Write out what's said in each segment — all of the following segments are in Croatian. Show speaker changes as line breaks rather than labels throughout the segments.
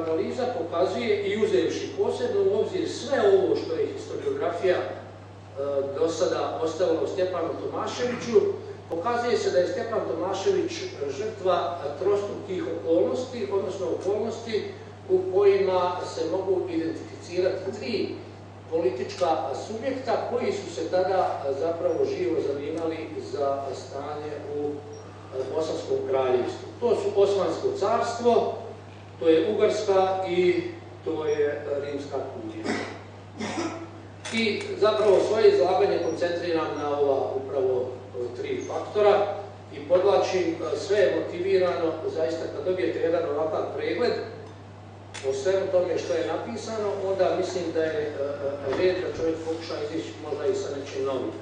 analiza pokazuje i uzevši posebno u obzir sve ovo što je historiografija do sada ostavila Stjepanu Tomaševiću, pokazuje se da je Stjepan Tomašević žrtva trostrukih okolnosti, odnosno okolnosti u kojima se mogu identificirati tri politička subjekta koji su se tada zapravo živo zanimali za stanje u Bosanskom kraljevstvu. To su Osmansko carstvo, to je Ugarska i to je Rimska kurija. I zapravo svoje izlaganje koncentriram na ova upravo tri faktora i podvlačim, sve je motivirano, zaista kad dobijete jedan ovakav pregled o svemu tome što je napisano, onda mislim da je red da čovjek pokuša izići možda i sa nečim novim.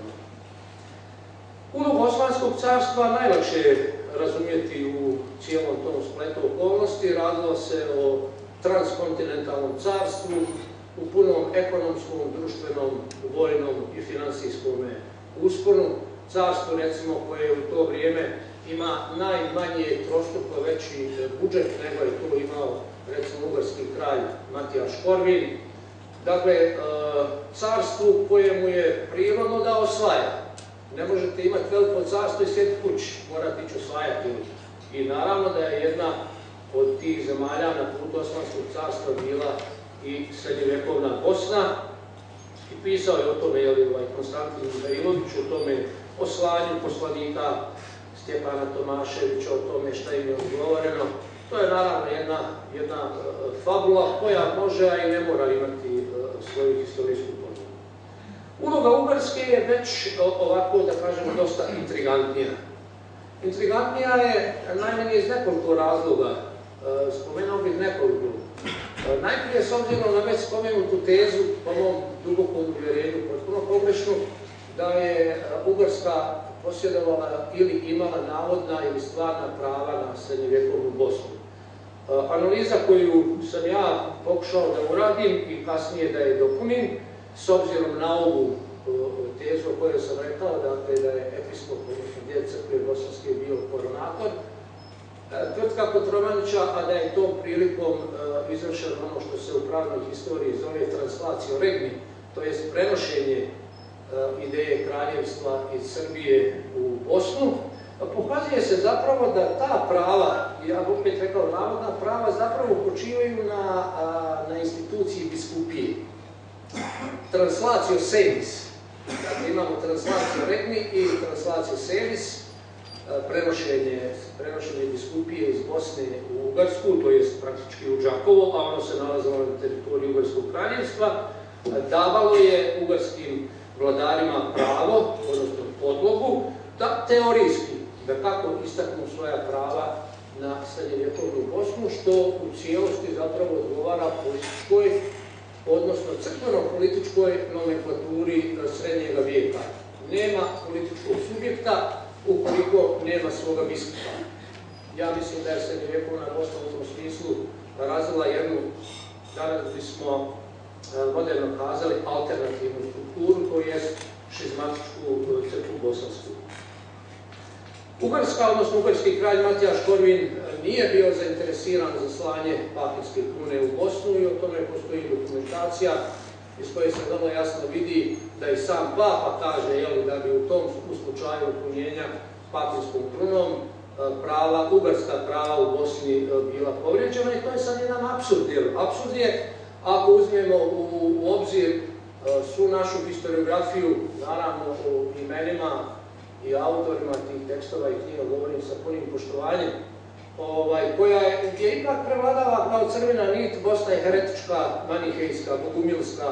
Ulogu Osmanskog carstva najlakše je razumjeti u cijelom tom spletu okolnosti. Radilo se o transkontinentalnom carstvu u punom ekonomskom, društvenom, vojnom i financijskom usponu. Carstvo, recimo, koje u to vrijeme ima najmanje trostruko veći budžet nego je to imao, recimo, ugarski kralj Matija Škorvin. Dakle, carstvu kojemu je prirodno da osvaja. Ne možete imati veliko carstvo i sjediti kući, morate ići osvajati. I naravno da je jedna od tih zemalja na putu Osmanskog carstva bila i srednjovjekovna Bosna. I pisao je o tome Konstantin Mihajlović, o tome o slanju poslanika Stjepana Tomaševića, o tome šta im je odgovoreno. To je naravno jedna fabula koja može, a i ne mora imati svoju historijsku podlogu. Uloga Ugarske je već ovako, da kažemo, dosta intrigantnija. Intrigantnija je najmanje iz nekoliko razloga. Spomenuo bih nekoliko. Najprije, s obzirom na već spomenutu tezu, po mom dubokom uvjerenju, potpuno pogrešnu, da je Ugarska posjedovala ili imala navodna ili stvarna prava na srednjovjekovnu Bosnu. Analiza koju sam ja pokušao da uradim i kasnije da je dopunim, s obzirom na ovu tezu o kojoj sam rekao, dakle da je episkop, odnosno djed crkve bosanske bio koronator Tvrtka Kotromanića, a da je tom prilikom izvršeno ono što se u pravnoj historiji zove translacio regni, to jest prenošenje ideje kraljevstva iz Srbije u Bosnu, pokazuje se zapravo da ta prava, ja bih opet rekao navodna prava, zapravo počivaju na instituciji biskupije. Translacio sevis. Dakle, imamo translacio regni i translacio sevis, prenošenje biskupije iz Bosne u Ugarsku, to jest praktički u Đakovo, a ono se nalazilo na teritoriji Ugarskog kraljevstva, davalo je ugarskim vladarima pravo, odnosno podlogu, da teorijski, da kako istaknu svoja prava na srednjevjekovnu Bosnu, što u cijelosti zapravo odgovara političkoj, odnosno crkveno-političkoj nomenklaturi srednjega vijeka. Nema političkog subjekta ukoliko nema svoga biskupa. Ja mislim da je srednjevjekovna Bosna u tom smislu razvila jednu, danas bismo moderno kazali, alternativnu strukturu, to je šizmatičku crkvu bosansku. Ugarska, odnosno ugarski kralj Matija Škorvin nije bio zainteresiran za slanje papinske krune u Bosnu i o tome postoji dokumentacija iz koje se vrlo jasno vidi da i sam papa kaže da bi u tom slučaju ukrunjenja papinskom krunom ugarska prava u Bosni bila povrijeđena i to je sad jedan apsurd. Apsurd je, ako uzmemo u obzir svu našu historiografiju, naravno o imenima i autorima tih tekstova i knjiga govorim sa punim poštovanjem, koja je ipak prevladava kao crvena nit, Bosna je heretička, manihejska, bogumilska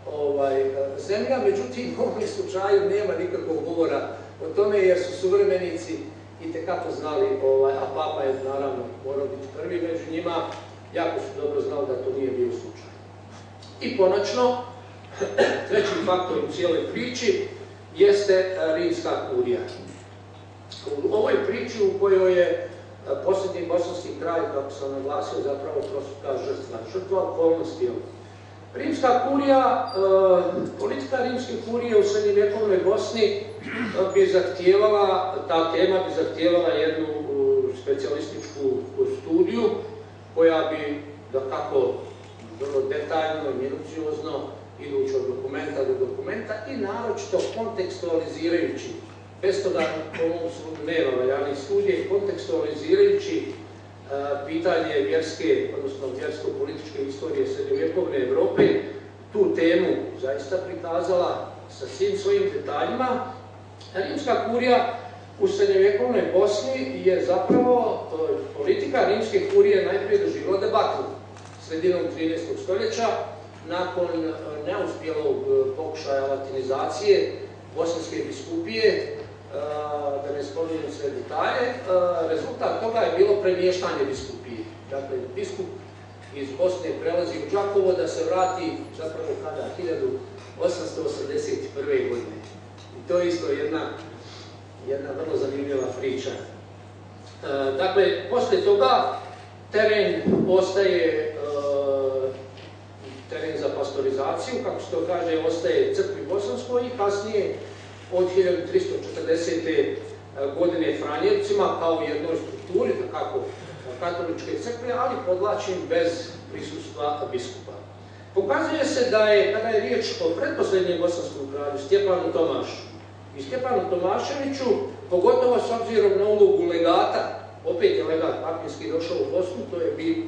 zemlja, međutim u ovom slučaju nema nikakvog govora o tome jer su suvremenici itekako znali, a papa je naravno morao biti prvi među njima, jako su dobro znali da to nije bio slučaj. I konačno, treći faktor u cijeloj priči jeste Rimska kurija. U ovoj priči u kojoj je posljednji bosanski kralj, kako sam naglasio, zapravo trostruka žrtva okolnosti. Rimska kurija, politika Rimske kurije u srednjevjekovnoj Bosni bi zahtijevala, ta tema bi zahtijevala jednu specijalističku studiju koja bi kako vrlo detaljno i minuciozno, idući od dokumenta do dokumenta i naročito kontekstualizirajući, bez toga po mom sudu nema valjanih studije, kontekstualizirajući pitanje vjerske, odnosno vjersko-političke istorije srednjovjekovne Evrope, tu temu zaista prikazala sa svim svojim detaljima. Rimska kurija u srednjovjekovnoj Bosni je zapravo, politika rimske kurije najprije doživjela debakl sredinom 13. stoljeća, nakon neuspjelog pokušaja latinizacije bosanske biskupije, da ne spominjem sve detalje, rezultat toga je bilo premještanje biskupije. Dakle, biskup iz Bosne prelazi u Đakovo da se vrati zapravo kada 1881. godine. I to je isto jedna vrlo zanimljiva priča. Dakle, poslije toga teren ostaje teren za pastorizaciju, kako se to kaže, ostaje crkvi bosanskoj i kasnije od 1340. godine Franjevcima kao jednoj strukturi, kako katoličke crkve, ali podlačim bez prisustva biskupa. Pokazuje se da je, kada je riječ o pretposljednjem bosanskom kralju, Stjepanu Tomašu i Stjepanu Tomaševiću, pogotovo s obzirom na ulogu legata, opet je legat papinski došao u Bosnu, to je bio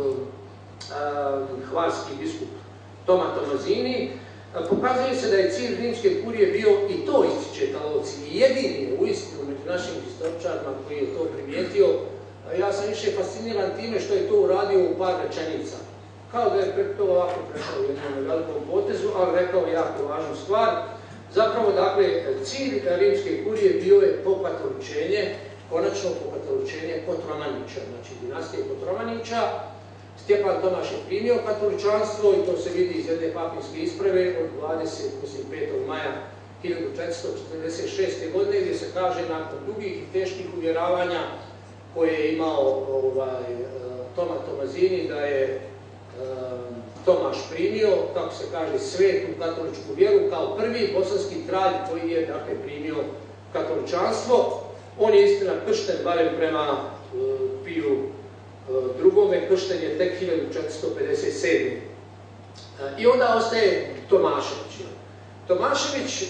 hvarski biskup Toma Tomazini, pokazuje se da je cilj rimske kurije bio, i to ističe Talovci, i jedini je uistinu među našim historičarima koji je to primijetio. Ja sam više fasciniran time što je to uradio u par rečenica. Kao da je to ovako prešao u jednom velikom potezu, ali rekao jako važnu stvar. Zapravo, dakle, cilj rimske kurije bio je pokatoličenje, konačno pokatoličenje Kotromanića, znači dinastije Kotromanića. Stjepan Tomaš je primio katoličanstvo i to se vidi iz jedne papinske isprave od 5. maja 1446. godine, gdje se kaže nakon dugih i teških uvjeravanja koje je imao Toma Tomazini da je Tomaš primio, kako se kaže, svetu katoličku vjeru kao prvi bosanski kralj koji je, dakle, primio katoličanstvo. On je istina kršten, barem prema Piju drugome, kršten je tek 1457. I onda ostaje Tomašević. Tomašević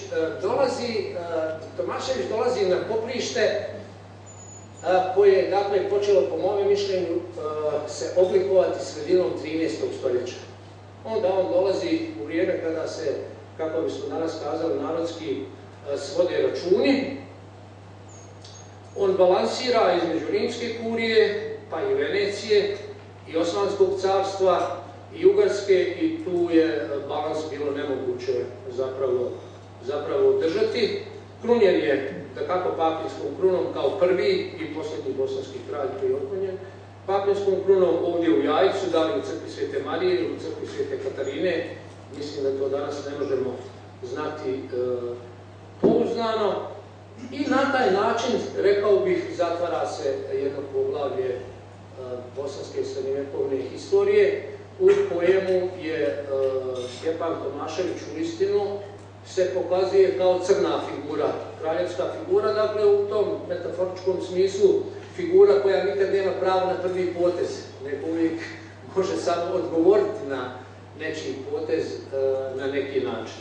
dolazi na poprište koje je, dakle, počelo, po mome mišljenju, se oblikovati sredinom 13. stoljeća. Onda on dolazi u vrijeme kada se, kako bismo danas kazali, narodski svode računi. On balansira između rimske kurije, pa i Venecije, i Osmanskog carstva, i Ugarske, i tu je balans bilo nemoguće zapravo održati. Krunjen je, dakako, papinskom krunom kao prvi i posljednji bosanski kralj koji je okrunjen. Papinskom krunom ovdje u Jajcu, da li u crkvi Svete Marije ili u crkvi Svete Katarine, mislim da to danas ne možemo znati pouzdano. I na taj način, rekao bih, zatvara se jedno poglavlje bosanske srednjovjekovne historije u kojemu je Stjepan Tomašević uistinu se pokazuje kao crna figura, kraljevska figura, dakle u tom metaforičkom smislu figura koja nikad nema pravo na prvi potez, nego uvijek može samo odgovoriti na nečiji potez na neki način.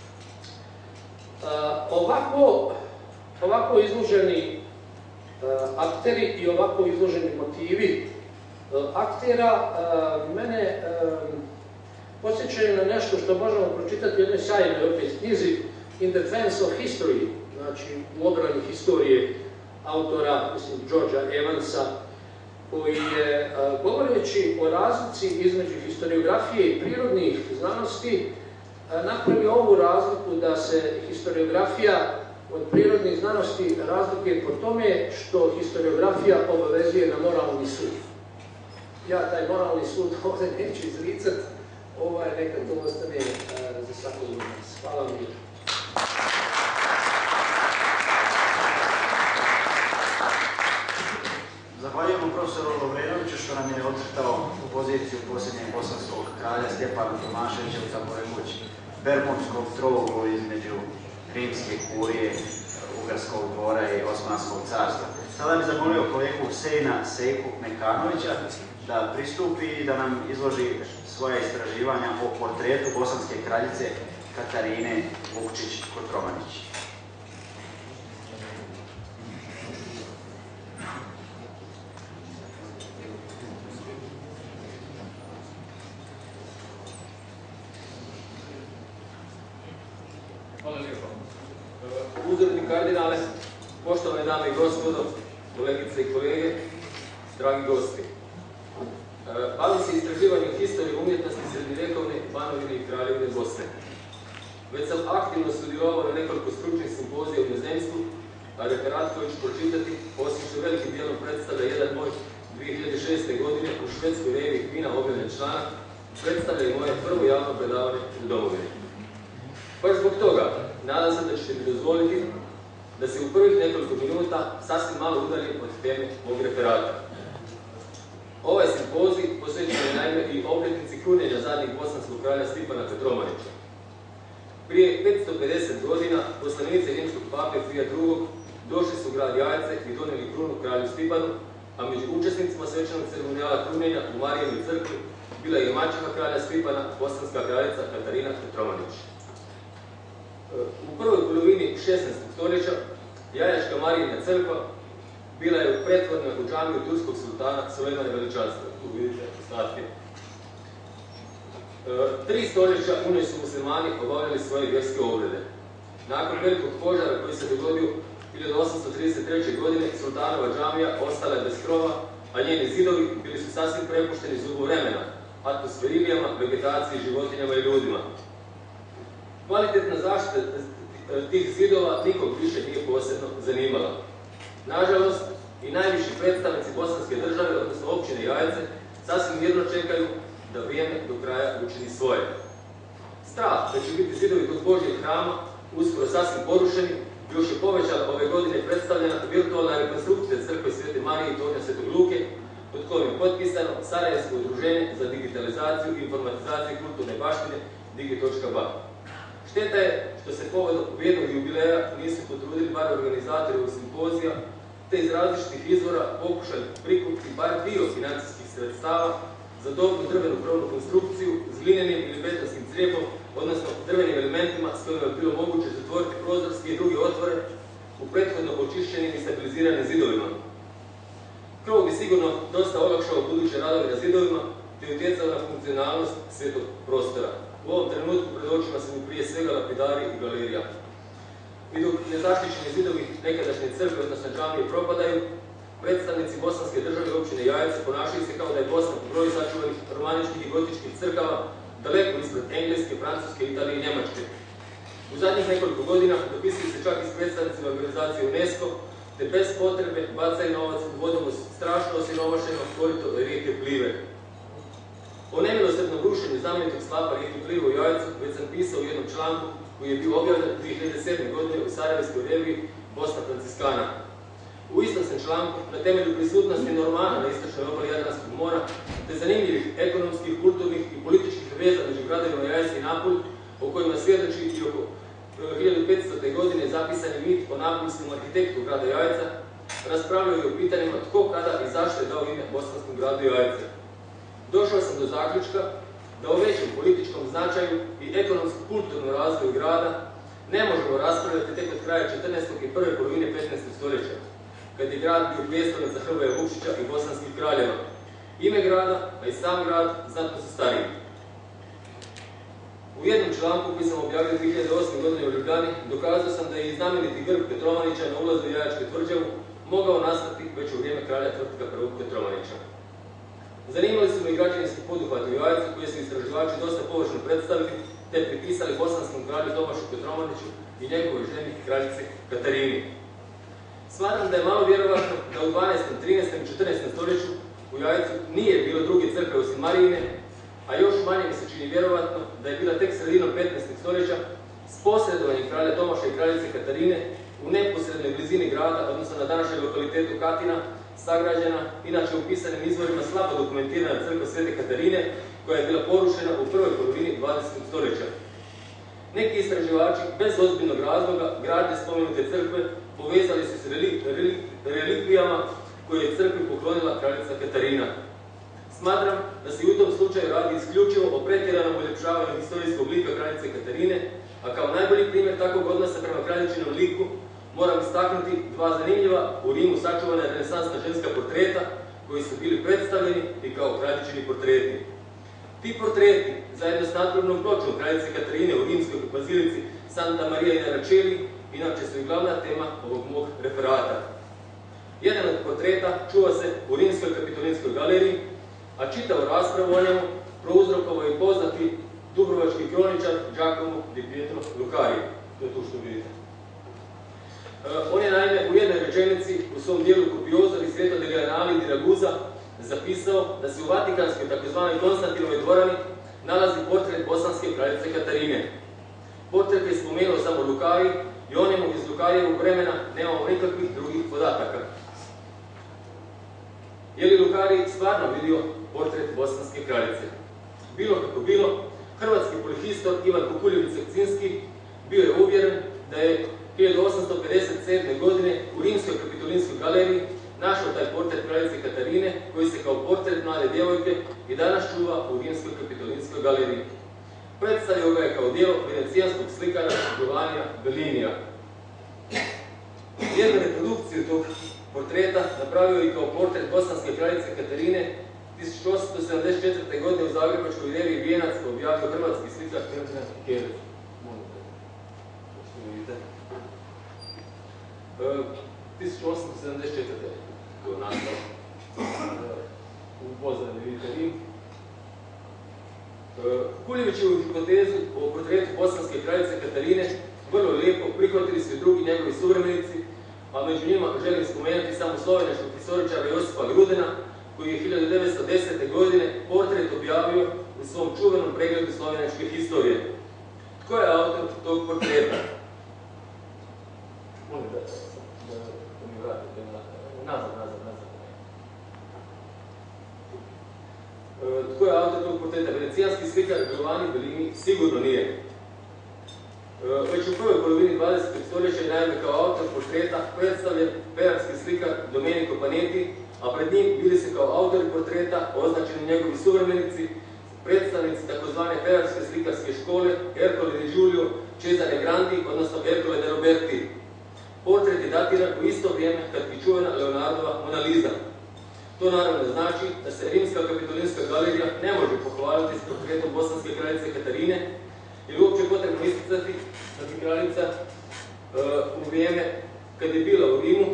Ovako izloženi akteri i ovako izloženi motivi aktera mene podsjećaju na nešto što možemo pročitati u jednoj sjajnoj opet knjizi In Defense of History, znači u obrani historije autora, mislim, Georgea Evansa, koji je, govoreći o razlici između historiografije i prirodnih znanosti, napravio ovu razliku da se historiografija od prirodnih znanosti razlikuje po tome što historiografija obavezuje na moralni sud. Ja taj moralni sud ovdje neću izricati, neka to ostane za svakog od nas. Hvala vam.
Zahvaljujemo profesoru Lovrenoviću što nam je ocrtao poziciju posljednjeg bosanskog kralja Stjepana Tomaševića u takvoj moći Bermonskog trouglu između rimske kurije, Ugarskog dvora i Osmanskog carstva. Sada bih zamolio kolegu Sejna Sejku Mekanovića da pristupi i da nam izloži svoje istraživanja o portretu bosanske kraljice Katarine Vukčić-Kotromanić.
Hvala lijepo. Uzorni kardinale, poštovane dame i gospodo, kolegice i kolege, dragi gosti. Bavim se istraživanjem historije umjetnosti srednjovjekovne Banovine i Kraljevine Bosne. Već sam aktivno sudjelovao na nekoliko stručnih simpozija u inozemstvu, a referat koji ću pročitati, osim što velikim dijelom predstavlja jedan moj 2006. godine u švedskoj reviji Kvina objavljen članak, predstavlja i moje prvo javno predavanje u domovini. Baš zbog toga, nadam se da ćete mi dozvoliti da se u prvih nekoliko minuta sasvim malo udaljim od teme mog referata. Ovaj simpozij posvećen je naime i obljetnici krunjenja zadnjeg bosanskog kralja Stipana Kotromanića. Prije 550 godina poslanici rimskog pape Pija II. Došli su u grad Jajce i donijeli krunu kralju Stipanu, a među učesnicima svečanog ceremonijala krunjenja u Marijinoj crkvi bila je i maćeha kralja Stipana, bosanska kraljica Katarina Kotromanić. U prvoj polovini 16. stoljeća Jajačka Marijina crkva bila je pretvorena u džamiju turskog sultana Sulejmana Veličanstva. Tu vidite ostatke. 3 stoljeća u njoj su muslimani obavljali svoje vjerske obrede. Nakon velikog požara koji se dogodio 1833. godine, sultanova džamija ostala je bez krova, a njeni zidovi bili su sasvim prepušteni zubu vremena, atmosferilijama, vegetaciji, životinjama i ljudima. Kvalitetna zaštita tih zidova nikog više nije posebno zanimala. Nažalost, i najviši predstavnici bosanske države, odnosno općine Jajce, sasvim mirno čekaju da vrijeme do kraja učini svoje. Strah da će biti zidovi tog Božjeg hrama uskoro sasvim porušeni, još je povećala ove godine predstavljena virtualna rekonstrukcija crkve Svete Marije i tornja Svetog Luke, pod kojim je potpisano Sarajevsko udruženje za digitalizaciju i informatizaciju kulturne baštine Digi.ba. Šteta je što se povodom vrijednog jubileja nisu potrudili bar organizatori ovog simpozija, te iz različitih izvora pokušali prikupiti bar dio financijskih sredstava za dobru drvenu krovnu konstrukciju s glinenim ili betonskim crijepom, odnosno drvenim elementima s kojima je bilo moguće zatvoriti prozorske i druge otvore u prethodno očišćenim i stabiliziranim zidovima. Krov bi sigurno dosta olakšao buduće radove na zidovima, te utjecao na funkcionalnost svetog prostora. U ovom trenutku pred očima su mi prije svega lapidari i galerija. I dok nezaštićeni zidovi nekadašnje crkve, odnosno džamije, propadaju, predstavnici bosanske države i općine Jajce ponašaju se kao da je Bosna po broju sačuvanih romaničkih i gotičkih crkava daleko ispred Engleske, Francuske, Italije i Njemačke. U zadnjih nekoliko godina dopisuju se čak i s predstavnicima organizacije UNESCO, te bez potrebe bacaju novac u vodovoz strašno osiromašeno korito rijeke Plive. O nemilosrdnom rušenju znamenitog slapa rijeke Plive u Jajcu već sam pisao u jednom članku koji je bio objavljen 2007. godine u Sarajevskoj reviji Bosna Franciskana. U istom sam članku, na temelju prisutnosti Normana na istočnoj obali Jadranskog mora, te zanimljivih ekonomskih, kulturnih i političkih veza među gradovima Jajce i Napulj, o kojima svjedoči i oko 1500. godine zapisani mit o napuljskom arhitektu grada Jajca, raspravljaju o pitanjima tko, kada i zašto je dao ime bosanskom gradu Jajce. Došao sam do zaključka da o većem političkom značaju i ekonomsko-kulturnom razvoju grada ne možemo raspravljati tek od kraja 14. i prve polovine 15. stoljeća, kad je grad bio prijestolnica Hrvoja Vukšića i bosanskih kraljeva. Ime grada, a i sam grad, znatno su stariji. U jednom članku koji sam objavio 2008. godine u Ljubljani, dokazao sam da je i znameniti grb Kotromanića na ulazu u Jajačku tvrđavu mogao nastati već u vrijeme kralja Tvrtka I. Kotromanića. Zanimali su me i građevinski poduhvati u Jajcu koje su istraživači dosta površno predstavili, te pripisali bosanskom kralju Tomašu Kotromaniću i njegovoj ženi kraljici Katarini. Smatram da je malo vjerovatno da u 12., 13. i 14. stoljeću u Jajcu nije bilo druge crkve osim Marijine, a još manje mi se čini vjerovatno da je bila tek sredinom 15. stoljeća s posredovanjem kralja Tomaša i kraljice Katarine u neposrednoj blizini grada, odnosno na današnjem lokalitetu Katina, sagrađena, inače u pisanim izvorima slabo dokumentirana crkva Svete Katarine, koja je bila porušena u prvoj polovini 20. stoljeća. Neki istraživači, bez ozbiljnog razloga, gradnje spomenute crkve povezali su s relikvijama koje je crkvi poklonila kraljica Katarina. Smatram da se u tom slučaju radi isključivo o pretjeranom uljepšavanju historijskog lika kraljice Katarine, a kao najbolji primjer takvog odnosa prema kraljičinom liku moram istaknuti dva zanimljiva u Rimu sačuvana renesansna ženska portreta koji su bili predstavljeni i kao kraljičini portreti. Ti portreti, zajedno s nadgrobnom pločom kraljice Katarine u rimskoj bazilici Santa Maria in Araceli, inače su i glavna tema ovog mog referata. Jedan od portreta čuva se u Rimskoj kapitolinskoj galeriji, a čitavu raspravu o njemu prouzrokovao je poznati dubrovački kroničar Giacomo di Pietro Lucari. To je tu što vidite. On je naime u jednoj rečenici u svom dijelu Copioso di Sveto degli Annali di Ragusa zapisao da se u Vatikanskoj tzv. Konstantinovoj dvorani nalazi portret bosanske kraljice Katarine. Portret je spomenuo samo Lucari i o njemu iz Lukarijevog vremena nemamo nikakvih drugih podataka. Je li Lucari stvarno vidio portret bosanske kraljice? Bilo kako bilo, hrvatski polihistor Ivan Kukuljević-Sekcinski bio je uvjeren da je 1857. godine u Rimskoj kapitolinskoj galeriji našao taj portret kraljice Katarine koji se kao portret mlade djevojke i danas čuva u Rimskoj kapitolinskoj galeriji. Predstavio ga je kao djelo venecijanskog slikara Giovannija Bellinija. Jednu reprodukciju tog portreta napravio i kao portret bosanske kraljice Katarine 1874. godine u zagrebačkoj reviji Vijenac objavio hrvatski slikar Ferdinand Kikelić. 1874. to je nastao. U pozadini vidite Rim. Kukuljevićevu hipotezu o portretu bosanske kraljice Katarine vrlo lijepo prihvatili su i drugi njegovi suvremenici, a među njima želim spomenuti samo slovenačkog historičara Josipa Grudena, koji je 1910. godine portret objavio u svom čuvenom pregledu slovenačke historije. Tko je autor tog portreta? Molim da mi vratite nazad. Tko je autor tog portreta? Venecijanski slikar Giovanni Bellini sigurno nije. Već u prvoj polovini 20. stoljeća je naime kao autor portreta predstavljen perarski slikar Domenico Panetti, a pred njim bili se kao autori portreta označeni njegovi suvremenici, predstavnici tzv. Perarske slikarske škole Ercole di Giulio Cesare Grandi, odnosno Ercole de Roberti. Portret je datiran u isto vrijeme kad i čuvena Leonardova Mona Lisa. To naravno znači da se Rimska kapitolinska galerija ne može pohvaliti s portretom bosanske kraljice Katarine, jer uopće potrebno isticati da bi kraljica u vrijeme kad je bila u Rimu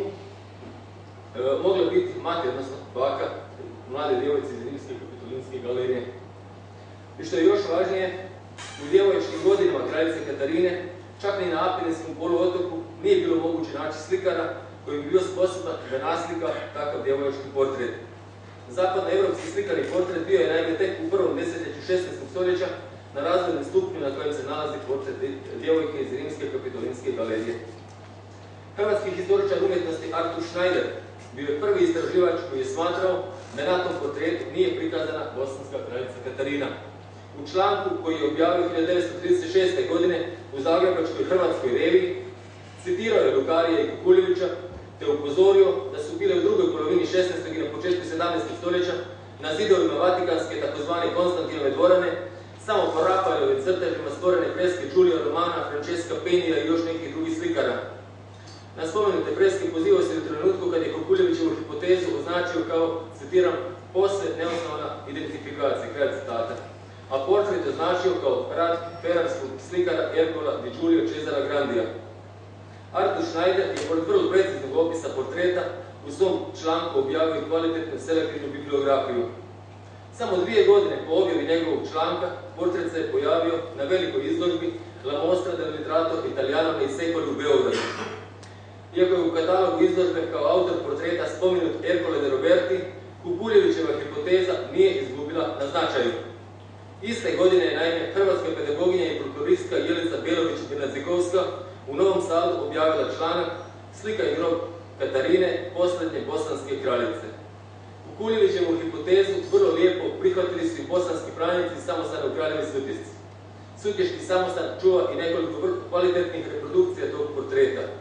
mogla biti mati, odnosno baka mlade djevojci iz Rimske kapitolinske galerije. I što je još važnije, u djevojačkim godinama kraljice Katarine, čak ni na Apeninskom poluotoku nije bilo moguće naći slikara koji bi bio sposoban da naslika takav djevojački portret. Zapadnoevropski slikani portret bio je naime tek u prvom desetljeću 16. stoljeća na razvojnom stupnju na kojem se nalazi portret djevojke iz Rimske kapitolinske galerije. Hrvatski historičar umjetnosti Artur Schneider bio je prvi istraživač koji je smatrao da na tom portretu nije prikazana bosanska kraljica Katarina. U članku koji je objavio 1936. godine u zagrebačkoj Hrvatskoj reviji citirao je Lukarija i Kukuljevića te upozorio da su bile u drugoj polovini 16. i na početku 17. stoljeća na zidovima Vatikanske tzv. Konstantinove dvorane samo po Rafaelovim crtežima stvorene freske Giulio Romana, Francesca Penija i još nekih drugih slikara. Na spomenute freske pozivao se u trenutku kad je Kukuljevićevu hipotezu označio kao, citiram, posve neosnovana identifikacija, kraj citata, a portret označio kao rad perarskog slikara Ercola di Giulio Cesara Grandija. Artur Schneider je pored vrlo preciznog opisa portreta u svom članku objavio kvalitetnu selektivnu bibliografiju. Samo 2 godine po objavi njegovog članka, portret se je pojavio na velikoj izložbi La Mostra del Ritratto Italiano nei secoli u Beogradu. Iako je u katalogu izložbe kao autor portreta spomenut Ercole de Roberti, Kukuljevićeva hipoteza nije izgubila na značaju. Iste godine je naime hrvatska pedagoginja i folkloristka Jelica Belović-Bernadzikovska u Novom Sadu objavila članak Slika i grob Katarine, posljednje bosanske kraljice. Kukuljevićevu hipotezu vrlo lijepo prihvatili su i bosanski pravnici samostana u Kraljevi Sutjesci. Sutješki samostan čuva i nekoliko kvalitetnih reprodukcija tog portreta.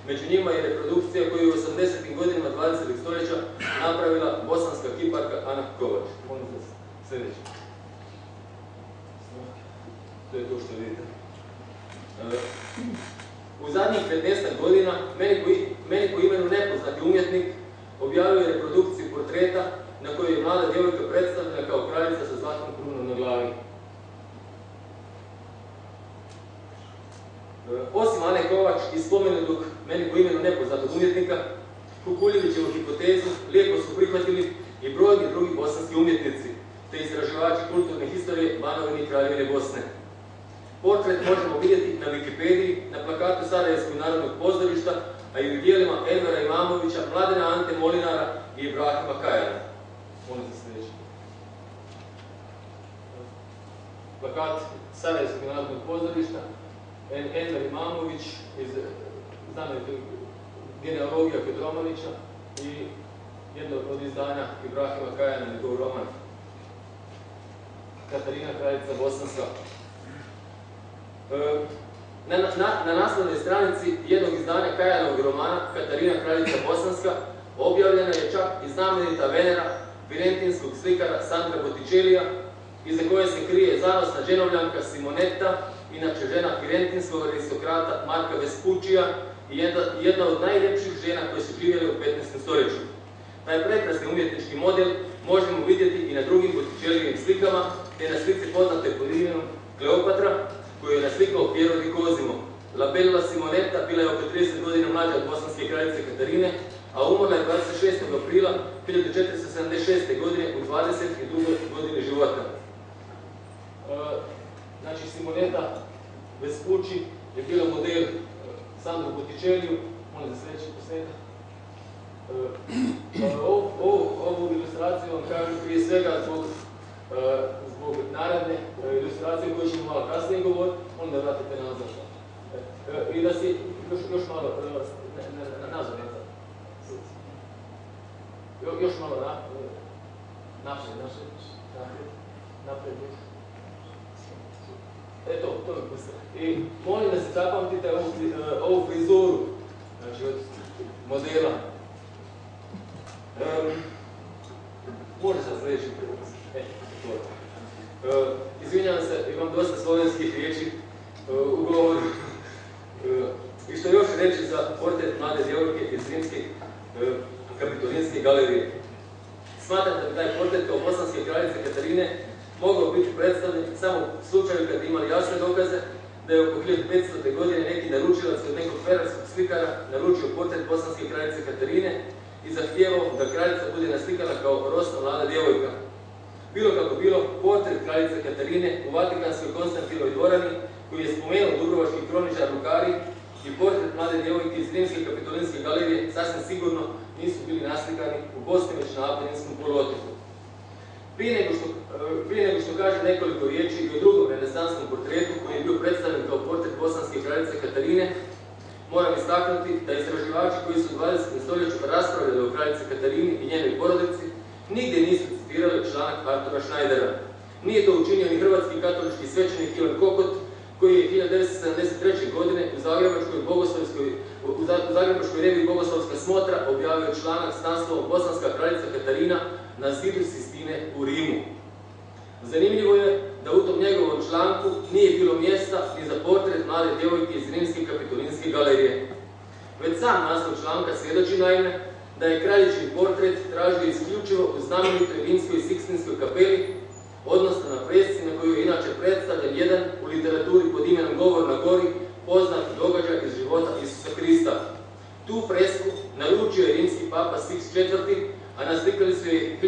Među njima je reprodukcija koju je u 80. godinama 20. stoljeća napravila bosanska kiparka Ana Kovač. Molim vas, sljedeće. To je to što vidite. U zadnjih 15 godina meni po imenu nepoznati umjetnik objavio je reprodukciju portreta na kojoj je mlada djevojka predstavljena kao kraljica sa zlatnom krunom na glavi. Osim Ane Kovač i spomenutog meni po imenu nepoznatog umjetnika, Kukuljevićevu hipotezu lijepo su prihvatili i brojni drugi bosanski umjetnici, te istraživači kulturne historije Banovine i Kraljevine Bosne. Portret možemo vidjeti na Wikipediji, na plakatu Sarajevskog narodnog pozorišta, a i u dijelima Envera Imamovića, Mladena Ante Molinara i Ibrahima Kajana. Molim se sljedeće. Plakat Sarajevskog narodnog pozorišta, Enver Imamović iz znamenitog genealogija Kedromanića i jedno od izdanja Ibrahima Kajana, njegov roman Katarina kraljica Bosanska. Na naslovnoj stranici jednog izdanja Kajanovog romana Katarina kraljica Bosanska objavljena je čak i znamenita Venera virentinskog slikara Sandra Bottičelija, iza koje se krije zanosna dženovljanka Simonetta, inače žena virentinskog aristokrata Marka Vespučija i jedna od najljepših žena koje su živjele u 15. stoljeću. Taj prekrasni umjetnički model možemo vidjeti i na drugim Bottičelijevim slikama, te na slici poznate pod imenom Kleopatra, koju je naslikao Piero di Cosimo. La Bella Simonetta bila je oko 30 godina mlađa od bosanske kraljice Katarine, a umrla je 26. aprila 1476. godine u 22. godini života. Znači, Simonetta Vespucci je bila model Sandru Bottičeliju. Molim za sljedeći posljednji. Ovu ilustraciju vam kažem prije svega zbog naredne ilustracije koju ćemo malo kasnije govoriti, onda vratite nazad. I da si još malo nazad. Još malo naprijed. Eto, to mi postoji. I molim da se zapamtite ovu frizuru, znači od modela. Može sad sljedeći privod. Izvinjavam se, imam dosta slovenskih riječi u govoru. I što još reći za portret mlade djevojke iz Rimske kapitolinske galerije. Smatram da bi taj portret kao bosanske kraljice Katarine mogao biti predstavljen samo u slučaju kad imali jasne dokaze da je oko 1500. godine neki naručilac od nekog ferarskog slikara naručio portret bosanske kraljice Katarine i zahtijevao da kraljica bude naslikana kao rosna mlada djevojka. Bilo kako bilo, portret kraljice Katarine u Vatikanskoj Konstantinovoj dvorani, koji je spomenuo dubrovački kroničar Lukari, i portret mlade djevojke iz Rimske kapitolinske galerije sasvim sigurno nisu bili naslikani u Bosni, već na Apeninskom poluotoku. Prije nego što kažem nekoliko riječi i o drugom renesanskom portretu koji je bio predstavljen kao portret bosanske kraljice Katarine, moram istaknuti da istraživači koji su u 20. stoljeću raspravljali o kraljici Katarini i njenoj porodici nigdje nisu citirali članak Artura Schneidera. Nije to učinio ni hrvatski katolički svećenik Ivan Kokot, koji je 1973. godine u Zagrebačkoj reviji Bogoslovska smotra objavio članak s naslovom Bosanska kraljica Katarina na zidu Sistine u Rimu. Zanimljivo je da u tom njegovom članku nije bilo mjesta ni za portret mlade djevojke iz Rimske kapitolinske galerije. Već sam naslov članka svjedoči naime da je kraljičin portret tražio isključivo u znamenitoj rimskoj Sikstinskoj kapeli, odnosno na fresci na kojoj je inače predstavljen jedan u literaturi pod imenom Govor na gori poznat događaj iz života Isusa Krista. Tu fresku naručio je rimski papa Siks IV, a naslikali su je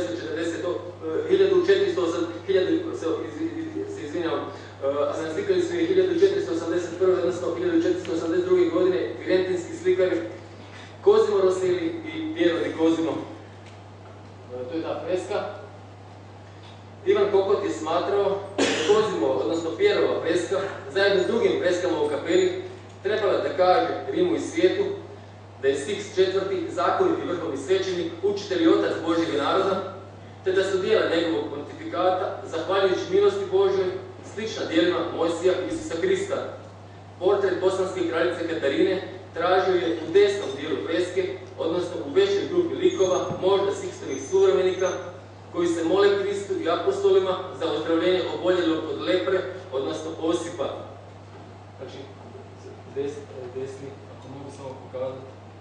1481. odnosno 1482. godine firentinski slikari Cosimo Rosselli i Piero di Cosimo. To je ta freska. Ivan Kokot je smatrao da Cosimo, odnosno Pierova freska, zajedno s drugim freskama u kapeli, trebala da kaže Rimu i svijetu da je Siks IV zakoniti vrhovni svećenik, učitelj i otac Božjeg naroda, te da su dijela njegovog pontifikata, zahvaljujući milosti Božjoj, slična dijelima Mojsija i Isusa Krista. Portret bosanske kraljice Katarine tražio je u desnom dijelu freske, odnosno u većoj grupi likova, možda Sikstovih suvremenika, koji se mole Kristu i apostolima za ozdravljenje oboljelog od lepre, odnosno osipa. Znači, desni, ako mogu samo pokazati.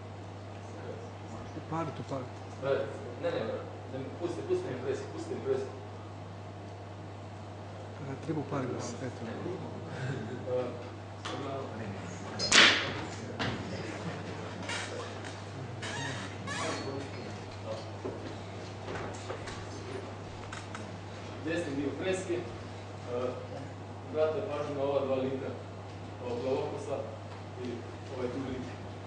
Upali.
Ne, pusti mi presku,
Treba upaliti vas, eto.
Desni dio freske, obratite pažnju na ova dva lika, ovog Plavokosa i ovaj tu lik.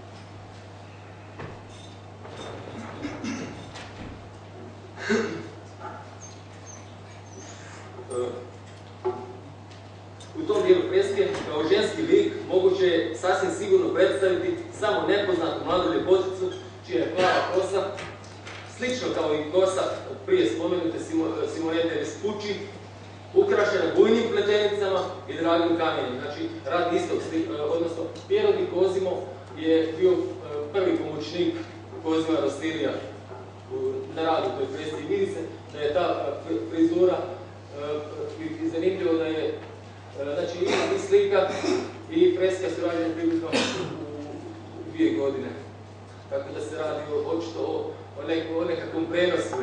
U tom dijelu freske, kao ženski lik, moguće je sasvim sigurno predstaviti samo nepoznatu mladu ljepoticu, čija je plava kosa, slično kao i kosa prije spomenute Simonete Vespucci, ukrašena bujnim pletenicama i dragim kamenjem. Znači, rad istog odnosno Piero Cosimo je bio prvi pomoćnik Cosima Rostilija na radu toj freski. Vidi se da je ta frizura i zanimljivo da je znači i slika i freska su rađene približno u 2 godine. Tako da se radi očito o nekakvom prenosu.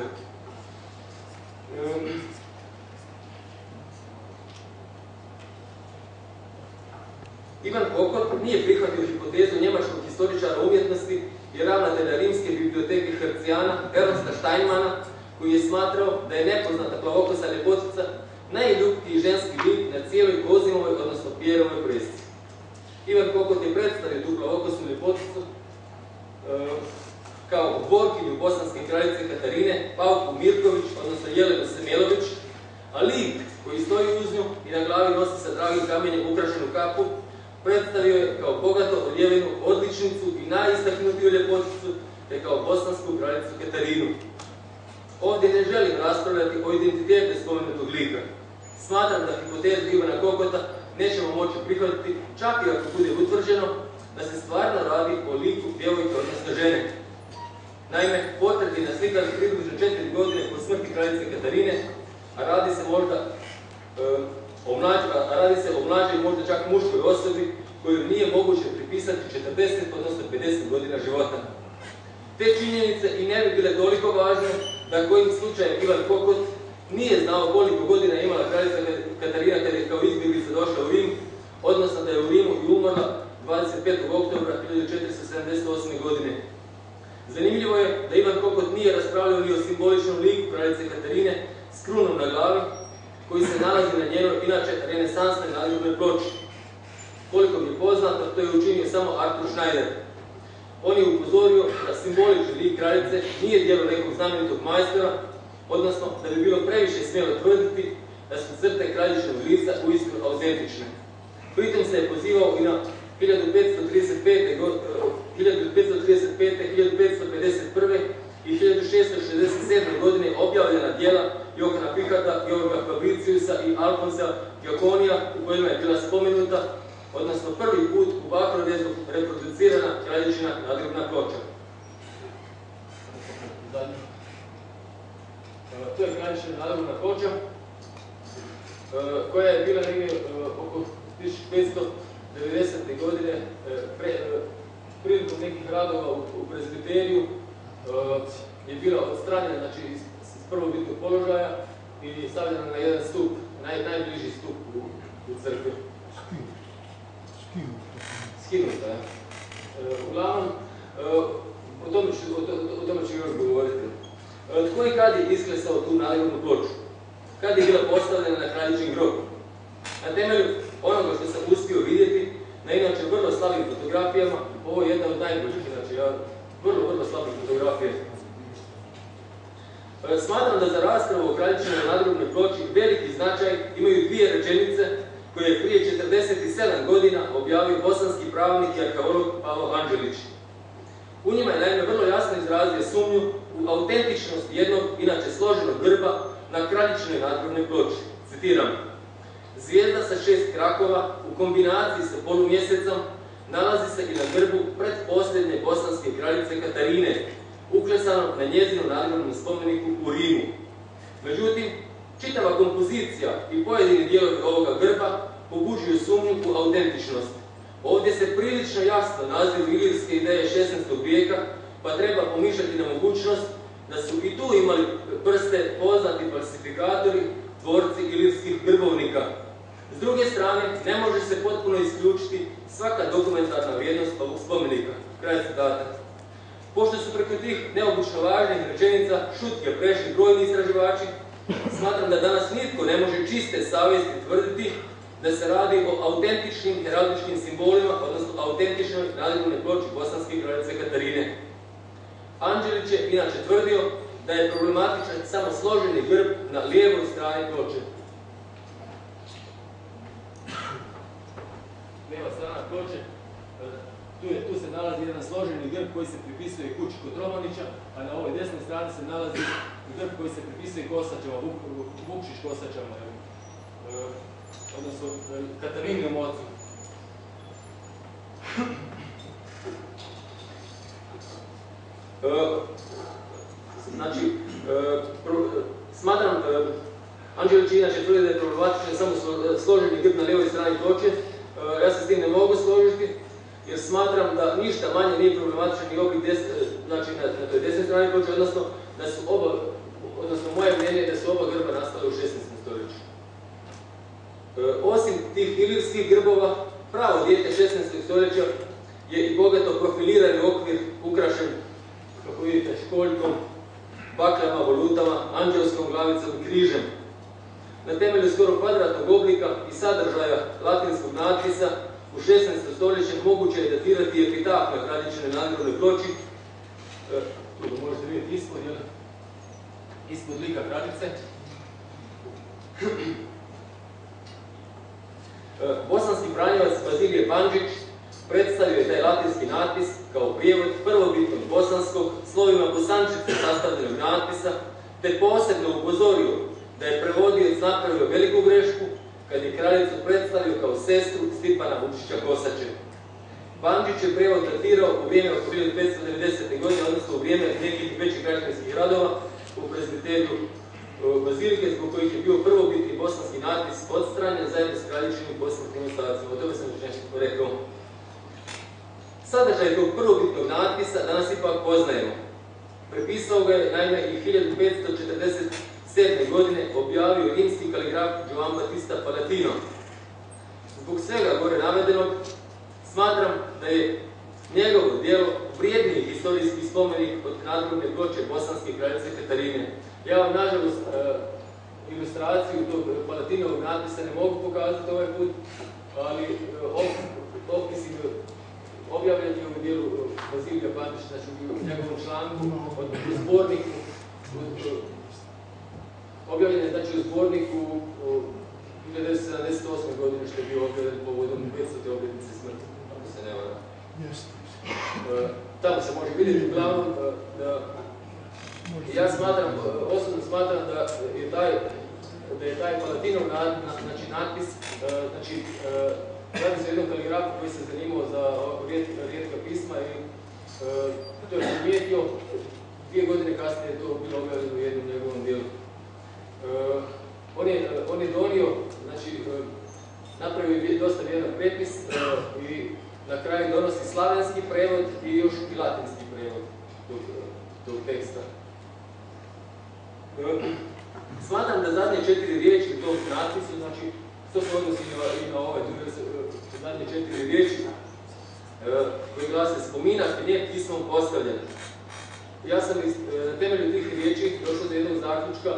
Ivan Kokot nije prihvatio hipotezu njemačkog historičara umjetnosti i ravnatelja Rimske biblioteke Hercijana, Ernsta Steinmana, koji je smatrao da je nepoznata plavokosa ljepotica najljubkiji ženski lik na cijeloj Cosimovoj, odnosno Pierovoj fresci. Ivan Kokot je predstavio tu plavokosnu ljepoticu kao borkinju bosanske kraljice Katarine, Pauku Mirković, odnosno Jelenu Semelović, a lik koji stoji uz nju i na glavi nosi sa dragim kamenjem ukrašenu kapu, predstavio je kao bogato odjevenu odličnicu i najistaknutiju ljepoticu, te kao bosansku kraljicu Katarinu. Ovdje ne želim raspravljati o identitetu spomenutog lika. Smatram da hipotezu Ivana Kokota nećemo moći prihvatiti, čak i ako bude utvrđeno da se stvarno radi o liku djevojke, odnosno žene. Naime, portret je naslikan približno 4 godine po smrti kraljice Katarine, a radi se o mlađoj, možda čak muškoj osobi koju nije moguće pripisati 40, odnosno 50 godina života. Te činjenice i ne bi bile toliko važne da kojim slučajem Ivan Kokot nije znao koliko godina imala kraljica Katarina kada je kao izbjeglica došla u Rim, odnosno da je u Rimu i umrla 25. oktobra 1478. godine. Zanimljivo je da Ivan Kokot nije raspravljao ni o simboličnom liku kraljice Katarine s krunom na glavi, koji se nalazi na njenoj, inače, renesansnoj nadgrobnoj ploči. Koliko mi je poznato, to je učinio samo Artur Schneider. On je upozorio da simbolični lik kraljice nije djelo nekog znamenitog majstora, odnosno da bi bilo previše smjelo tvrditi da su crte kraljičnog lica uistinu autentične. Pritom se je pozivao i na 1535. 1551. i 1667. godine objavljena djela Johana Picarda, Georga Fabriciusa i Alfonsa Gioconija, u kojima je bila spomenuta, odnosno prvi put u Bakrodezu reproducirana kraljičina nadgrobna ploča. To je kraljičina nadgrobna ploča, koja je bila negdje oko 1590. godine prilikom nekih radova u prezbiteriju je bila odstranjena, znači, iz prvobitnog položaja i stavljena na jedan stup, najbliži stup u crkvi. Skinuta, ja. Uglavnom, o tome ću još govoriti. Tko i kad je isklesao tu nadgrobnu ploču? Kad je bila postavljena na kraljičin grob? Na temelju onoga što sam uspio vidjeti, na inače vrlo slabim fotografijama, ovo je jedna od najboljih, znači vrlo slabih fotografija. Smatram da za raspravu o kraljičinoj nadgrobnoj ploči veliki značaj imaju 2 rečenice koje je prije 47 godina objavio bosanski pravnik i arheolog Pavao Anđelić. U njima je naime vrlo jasno izrazio sumnju u autentičnost jednog, inače složenog grba na kraljičinoj nadgrobnoj ploči. Citiram: zvijezda sa 6 krakova u kombinaciji sa polumjesecom nalazi se i na grbu predposljednje bosanske kraljice Katarine, uklesanog na njezinom nadgrobnom spomeniku u Rimu. Međutim, čitava kompozicija i pojedini dijelovi ovoga grba pobuđuju sumnju u autentičnost. Ovdje se prilično jasno naziru ilirske ideje 16. vijeka, pa treba pomišljati na mogućnost da su i tu imali prste poznati falsifikatori, tvorci ilirskih grbovnika. S druge strane, ne može se potpuno isključiti svaka dokumentarna vrijednost ovog spomenika. Kraj citata. Pošto su preko tih neobično važnih rečenica šutke prešli brojni istraživači, smatram da danas nitko ne može čiste savjesti tvrditi da se radi o autentičnim heraldičkim simbolima, odnosno autentičnoj nadgrobnoj ploči bosanske kraljice Katarine. Anđelić je inače tvrdio da je problematičan samo složeni grb na lijevoj strani ploče. Lijeva strana ploče, tu se nalazi jedan složeni grb koji se pripisuje kući Kotromanića, a na ovoj desnoj strani se nalazi grb koji se pripisuje Kosačama, Vukšić Kosačama, odnosno Katarinom ocu. Znači, smatram, Anđelić inače tvrdi da je problematičan samo složeni grb na lijevoj strani ploče. Ja se s tim ne mogu složiti, jer smatram da ništa manje nije problematičan i oblik znači na toj desnoj strani ploče, odnosno da su oba, odnosno moje mnenje je da su oba grba nastale u 16. stoljeću. Osim tih ilirskih grbova, pravo dijete 16. stoljeća je i bogato profilirani okvir ukrašen, kako vidite, školjkom, bakljama, volutama, anđelskom glavicom i križem. Na temelju skoro kvadratnog oblika i sadržaja latinskog natpisa u 16. stoljeće moguće je datirati epitaf na kraljičinoj nadgrobnoj ploči. Tu možete vidjeti ispod lika kraljice. Bosanski franjevac Bazilije Pandžić predstavio je taj latinski natpis kao prijevod prvobitnog bosanskog slovima bosančice sastavljenog natpisa, te posebno upozorio da je prevodioc napravio veliku grešku kad je kraljicu predstavio kao sestru Stipana Vukšića Kosače. Pandžić je prijevod datirao u vrijeme oko 1590. godine, odnosno u vrijeme nekih većih građanskih radova u prezbiteriju bazilike, zbog kojih je bio prvobitni bosanski natpis odstranjen zajedno s kraljičinim bosanskim ostacima. O tome sam još nešto rekao. Sadržaj tog prvobitnog natpisa danas ipak poznajemo. Prepisao ga je naime i 1547. godine objavio rimski kaligraf Giovan Battista Palatino. Zbog svega gore navedenog, smatram da je njegovo djelo vrijedniji historijski spomenik od nadgrobne ploče bosanske kraljice Katarine. Ja vam, nažalost, ilustraciju tog Palatinovog natpisa ne mogu pokazati ovaj put, ali opis objavljen je u dijelu Bazilija Pandžića, znači u njegovom članku, u zborniku, objavljen je znači u zborniku 1978. godine, što je bio objavljen povodom 500. obljetnice smrti, ako se ne varam. Tamo se može vidjeti uglavnom da ja smatram, osobno smatram da je taj Palatinov natpis, znači radi se o jednom kaligrafu koji se zanimao za rijetka pisma i to je primijetio. 2 godine kasnije je to bilo objavljeno u jednom njegovom dijelu. On je donio, znači napravio je dosta jedan prepis i na kraju donosi slavenski prevod i još i latinski prevod tog teksta. Smatram da zadnje 4 riječi u tom natpisu, znači to se odnosi i na ovaj zadnje 4 riječi koje glase spominak lijep pismom postavljen. Ja sam na temelju tih riječi došao do jednog zaključka,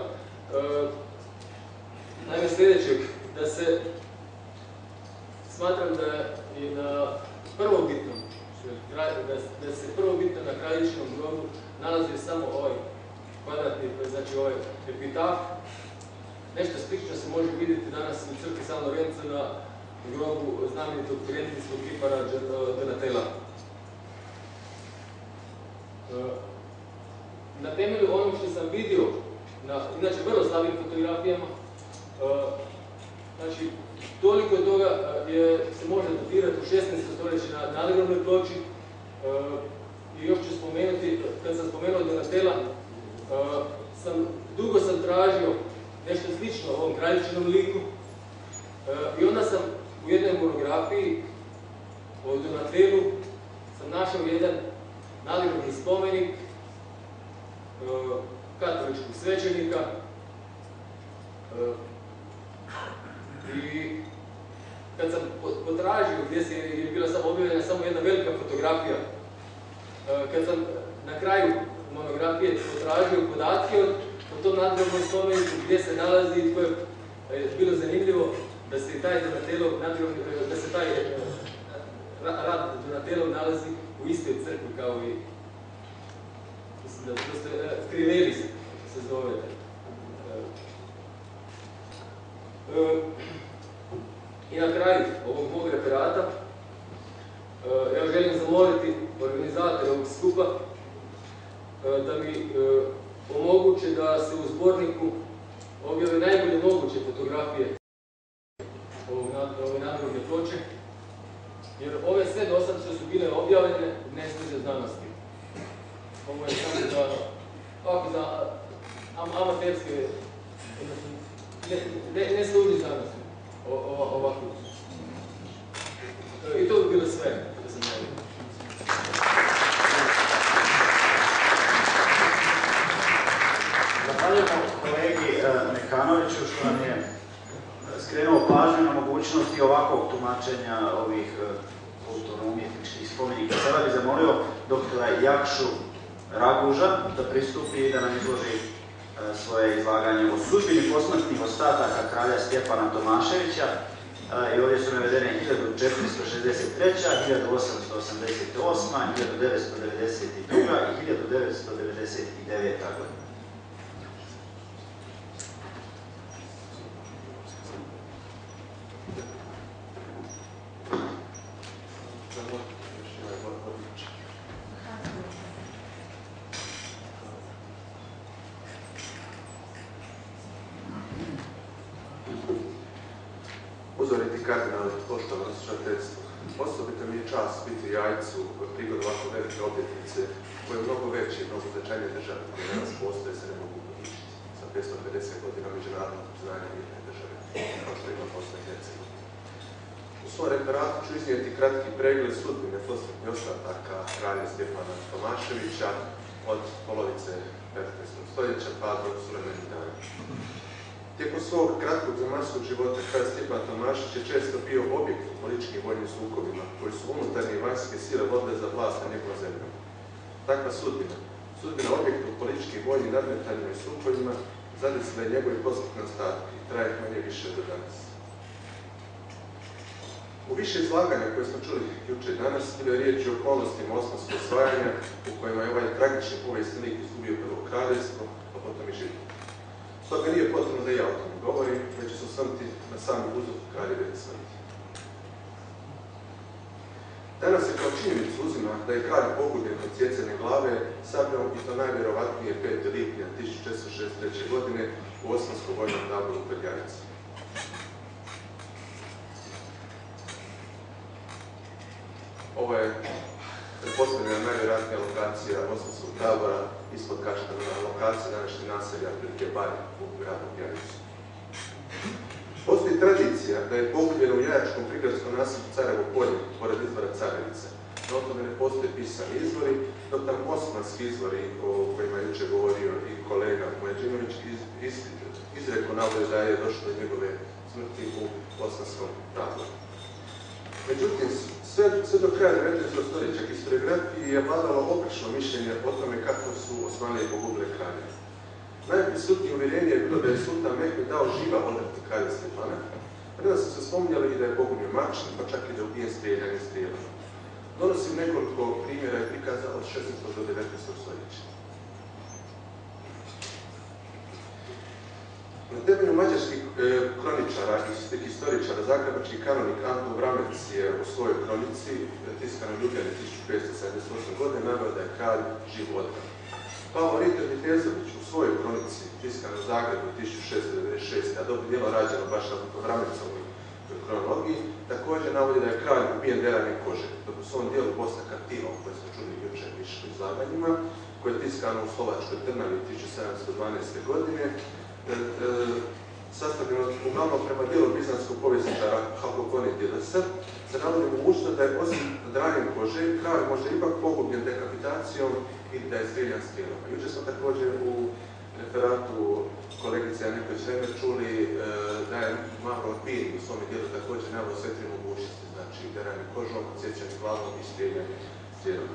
naime sljedećeg, da se smatram da je na prvobitnom, da se prvobitno na kraljičinom grobu nalazi samo ovaj kvadratni, znači ovaj epitaf. Nešto slično se može vidjeti danas u crkvi San Lorenzo na grobu znamenitog firentinskog kipara Donatella. Na temelju onog što sam vidio, inače vrlo slabim fotografijama, Znači, toliko toga se može datirati u 16. stoljeću na nadgrobnoj ploči. I još ću spomenuti, kad sam spomenuo Donatella, dugo sam tražio nešto slično ovom kraljičinom liku. I onda sam u jednoj monografiji o Donatellu sam našao jedan nadgrobni spomenik katoličkog svećenika. I kad sam potražio gdje je bila objavljena samo jedna velika fotografija, kad sam na kraju monografije potražio podatke o tom nadgrobnom spomeniku, gdje se nalazi i koje je bilo zanimljivo da se taj Donatello, da se taj rad Donatello nalazi u istoj crkvi kao i, mislim da prosto Kriveli se zove. I na kraju ovog mog referata ja želim zamoliti organizatore ovog skupa da mi omoguće da se u zborniku objave najbolje moguće fotografije ove nadgrobne ploče, jer ove sve do sad što su bile objavljene ne služe znanosti. Ovo je samo za amaterske, ne služi znanosti ovako. I to bi bilo sve što sam želio.
Zahvaljujemo kolegi Mekanoviću što nam je skrenuo pažnju na mogućnosti ovakvog tumačenja ovih kulturno-umjetničkih spomenika. Sada bih zamolio doktora Jakšu Raguža da pristupi i da nam izloži svoje izlaganje o sudbini posmrtnih ostataka kralja Stjepana Tomaševića. I ovdje su navedene 1463., 1888., 1992. i 1999. godina.
Uzoriti kardinali, poštovano slušateljstvo, osobito mi je čast biti jajcu prigod ovako velike obljetnice koje je mnogo veće i mnogo značajnije države koje danas postoje se ne mogu podičiti sa 550 godina međunarodnog priznanja jedne države, kao što ima Bosna i Hercegovina. U svom referatu ću iznijeti kratki pregled sudbine posmrtnih ostataka kralja Stjepana Tomaševića od polovice 15. stoljeća pa do suvremenih dana. Tijekom svog kratkog zemaljskog života kralj Stjepan Tomašević je često bio objekt u političkim vojnim sukobima koji su unutarnje i vanjske sile vodile za vlast na njegovom zemljom. Takva sudbina objekta u političkim vojnim nadmetanjima i sukobima zadesila je njegove posmrtne ostatke i traje manje više do danas. U više izlaganja koje smo čuli juče i danas bilo je riječ o okolnostima osmanskog osvajanja u kojima je ovaj tragični povijesni lik izgubio prvo kraljevstvo, a potom i život. Stoga nije potrebno da ja o tome govorim, već ću se osvrnuti na sami uzrok kraljeve smrti. Danas se kao činjenicu uzima da je kralj pogubljen od sjecane glave sabljom i to najvjerovatnije 5. lipnja 1463. godine u osmanskom vojnom taboru u Peljanici. Ovo je pretpostavljena najvjerojatnija lokacija osmanskog tabora ispod Kaštana, lokacija današnje naselja prilike Barje u gradu Pjanicu. Postoji tradicija da je pogubljen u jajačkom prigradskom naselju Carevo polje, pored izvora Carevice. No o tome ne postoje pisani izvori, dok nam osmanski izvori, o kojima je juče govorio i kolega Mojeđinović, izreko navode da je došlo do njegove smrti u osmanskom taboru. Međutim, sve do kraja 19. stoljeća historiografiji je vladalo oprečno mišljenje o tome kako su Osmanlije pogubile kralja. Najprisutnije uvjerenje je bilo da je sultan Mehmed dao živa odreti kralja Stjepana, preda su se spominjali i da je pogubio mačem, pa čak i da je ubijen strijeljanim strijelama. Donosim nekoliko primjera i prikaza od 16. do 19. stoljeća. Na temelju mađarskih kroničara i historičara, zagrebački kanonik Anton Vramec je u svojoj kronici, tiskanoj u Ljubljani 1578. godine, naveo da je kralj živ odran. Pavao Ritter Vitezović u svojoj kronici tiskanoj u Zagrebu 1696. a dobro djelo rađeno baš na Vramecovoj kronologiji, također navodi da je kralj ubijen deranjem kože, dok u svom dijelu Bosna Kartino, koje smo čuli jučer više u izlaganjima, koje je tiskano u Slovačkoj Trnavi 1712. godine, sastavljeno uglavnom prema dijelu bizanskog povjesničara Halkokonija Djedasa, se navodi mogućnost da je osim dranjem kože, kralj možda ipak pogubljen dekapitacijom ili da je strijeljan strijelom. Jučer smo također u referatu kolegice Janiković-Remer čuli da je Mavro Piri u svome dijelu također naveo sve tri mogućnosti, znači deranje kožom, odsječanje glavom i strijeljanje strijelom.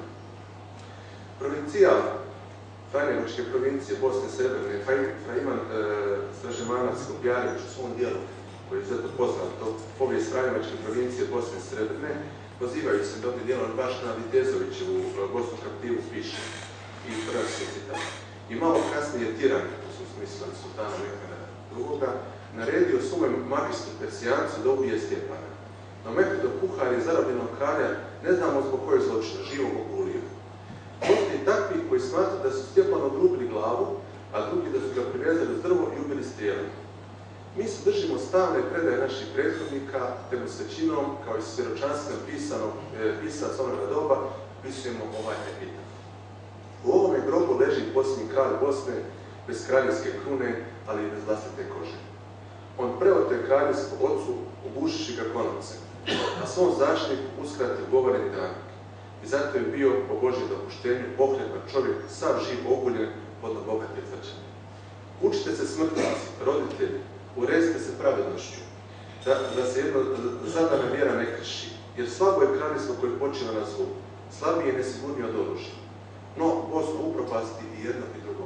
Provincijal Franjevačke provincije Bosne i Srebrne, Fraiman Stražemanac Skopjarević u svom dijelu, koji je izuzetno poznato, povijest Franjevačke provincije Bosne i Srebrne, pozivajući se dobrim dijelom baš na Vitezovićevu Bosnu Kaptivu piše i prvenski citat. I malo kasnije tiran, to su smislili sultana Mehmeda II, naredio svome magistru Persijancu da ubije Stjepana. No Mehmed Kuhar je zarobljenog kralja, ne znamo zbog kojeg zločina, živog ogulio. Postoji takvi koji smatruju da su Stjepanu odrubili glavu, a drugi da su ga privezali uz drvo i ubili strijelom. Mi se držimo stalne predaje naših prethodnika, te mu s većinom, kao i svjedočanstvom pisac onoga doba, pisujemo ovaj epitat. U ovome grobu leži posljednji kralj Bosne, bez kraljevske krune, ali i bez vlastite kože. On preote kraljevstvo ocu, ugušiši ga konopcem, a svom zaštitniku uskrati ugovoreni danak. I zato je bio po Božjem dopuštenju pohlepan čovjek, sav živ oguljen pod bogate tvrđene. Učite se smrtnici, roditelji, urezite se pravednošću, da se jedno zadana vjera ne krši, jer slabo je kraljevstvo koje počiva na zlu, slabije i nesigurnije od oružja. No, Bosnu upropasti i jedno i drugo.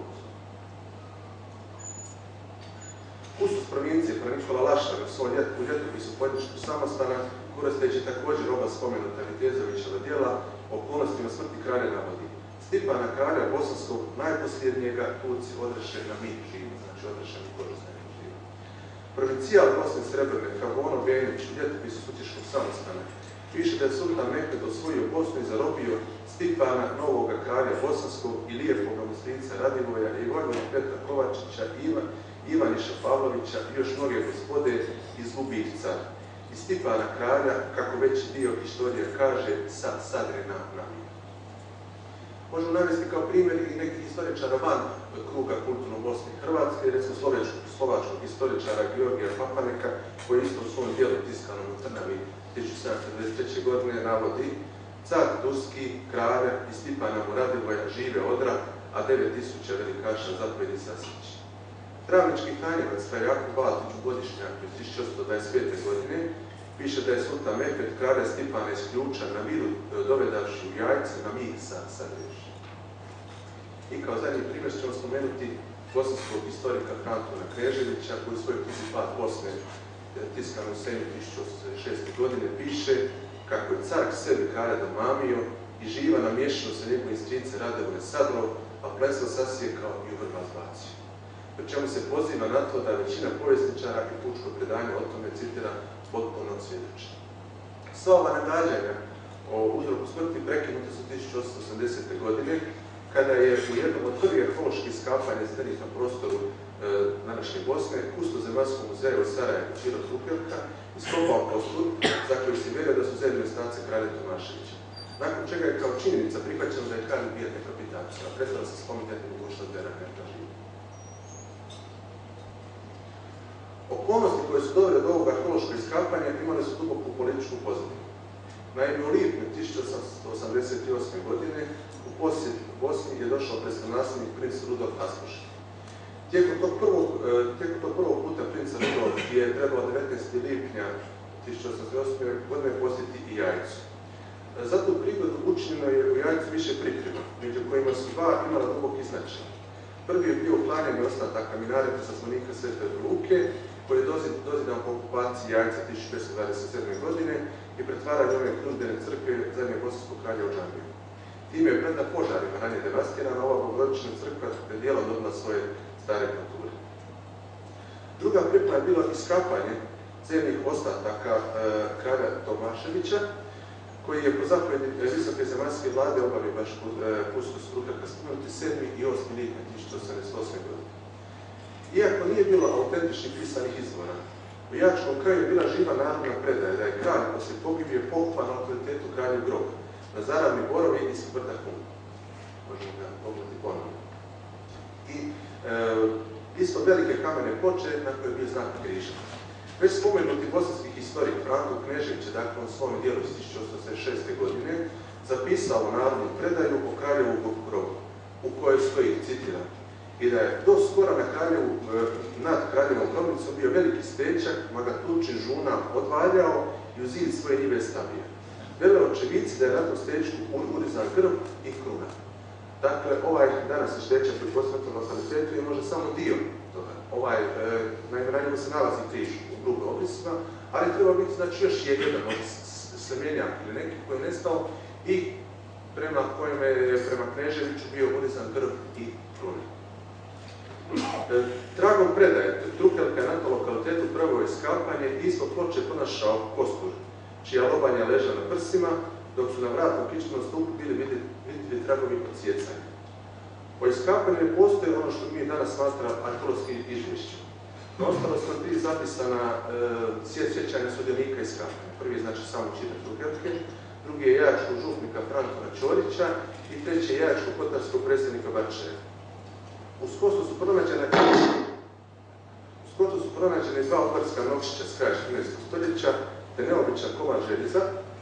Kustos provincije, Nikola Lašar, u svom ljetopisu Političkog samostana, koristeći također oba spomenuta Vitezovićeva djela, okolnostima smrti kralja navodi. Stipana kralja Bosanskog najposljednjega Turci odreše na mit živo, znači odrešeni kožu za njeg živo. Provincijal Bosne i Srebrne, Fravono Benić, u ljetopisu Sutiškog samostana, piše da je sultan Mehmed osvojio Bosnu i zarobio Stipana, novoga kralja Bosanskog i lijepog ministrinca Radivoja i vojvoda Petra Kovačića, Ivaniša Pavlovića i još mnoge gospode iz Lubivca. I Stipana kralja, kako veći dio historija kaže, sadre na namir. Možemo navesti kao primjer i nekih historičara van kruga kulturno Bosne i Hrvatske, recimo slovačkog historičara Georgija Papaneka, koji isto u svom dijelu tiskanom u Trnavi 1793. godine navodi: car Turski, kralja i Stipana Radivoja žive odra, a 9000 velikaša zapovjedi sasjeći. Travnički Franjevac Jakub Baltić u godišnjaku iz 1825. godine piše da je sultan Mehmed kralja Stipana iz Ključa na vilu dovedavši u jajce na mig sa Sadreši. I kao zadnji primjer ćemo spomenuti bosanskog historika Antuna Kneževića, koji u svojoj knjizi Pad Bosne tiskano u Senju 1806. godine piše kako je car k sebi kralja domamio i živa namješano sa njegovim strice Radovne sadro, a plesno sasjekao i u vrba zbacio. Pri čemu se poziva na to da većina povjesničara i pučko predanje o tome citira potpuno svjedoči. Sva ova nagađanja o uzroku smrti prekinute su 1880. godine, kada je u jednom od prvih arheoloških iskapanja izvedenih na prostoru današnje Bosne, kustos Zemaljskog muzeja u Sarajevu, Ciro Trupjelka, iskopao prostor za koji se vjeruje da su zemljene stanice kralja Tomaševića. Nakon čega je kao činjenica prihvaćeno da je kralj ubijen dekapitacijom, a prestala se spominjati mogućnost deranja na živu. Okolnosti koje su dovele do ovog arheološkog iskapanja imale su duboku političku pozadinu. Naime, u lipnju 1888. godine u posjet Bosni je došao predstavnasljednik princ Rudolf Aspuš. Tijekom tog prvog puta princa Rudolf je trebalo 19. lipnja 1808. godine posjeti i Jajcu. Za tu prigodu učinjeno je u Jajcu više priprema, među kojima su dva imala duboki značaj. Prvi je bio uklanjanje ostataka minareta sa zvonika Svete Luke, koji je dozidan po okupaciji Jajca 1527. godine i pretvaranje ove krunidbene crkve zadnjeg bosanskog kralja u džamiju. Time je preda požarima ranije devastirana, ova bogorodična crkva je dijelom dobila svoje stare kulture. Druga priprema je bila iskapanje zemljih ostataka kralja Tomaševića, koji je po zapovjedi Visoke zemaljske vlade obavio baš kustos Ruperka spomenuti 7. i 8. lipnja 1888. godine. Iako nije bilo autentičnih pisanih izvora, u Jačkom kraju je bila živa narodna predaja da je kralj poslije pogibije pokopan na autoritetu kralju grob, na zaravni borovi ispod brda Hum. Možemo ga pogledati ponovno. I ispod velike kamene ploče na kojoj je bio znak križa. Već spomenuti bosanski historik Franko Knežević je dakle u svom dijelu iz 1886. godine zapisao narodnu predaju o kraljevu grobu, u kojoj stoji, citiram, i da je do skora nad kraljevom grobnicom bio veliki stečak, ma ga tučin žuna odvaljao i u zid svoje njive stavio. Vele očevici da je na tom stečku urizan grb i kruna. Dakle, ovaj danas stečak koji postoji na lokalitetu je možda samo dio toga. Naime, na njemu se nalazi križ u grubim obrisima, ali treba biti znači još jedan semenjak ili neki koji je nestao i prema kojem je prema Kneževiću bio urizan grb i kruna. Tragom predaje, Trukelka je na tom lokalitetu prvo iskapanje i ispod ploče ponašao kostur, čija lobanja leža na prsima, dok su na vratnom kičmenom stupu bili vidljivi tragovi odsjecanja. O iskapanju ne postoji ono što mi danas smatra arheološkim izvješćem. Ostalo su 3 zapisana sjećanja sudionika iskapanja. Prvi je znači samo Čita Trukelke, drugi je jajačkog župnika Frankona Ćorića i treći je jajačkog kotarskog predsjednika Barčeva. U Skotu su pronađene 2 ugarska nokšića s kraja 14. stoljeća, te neobičan komad željeza,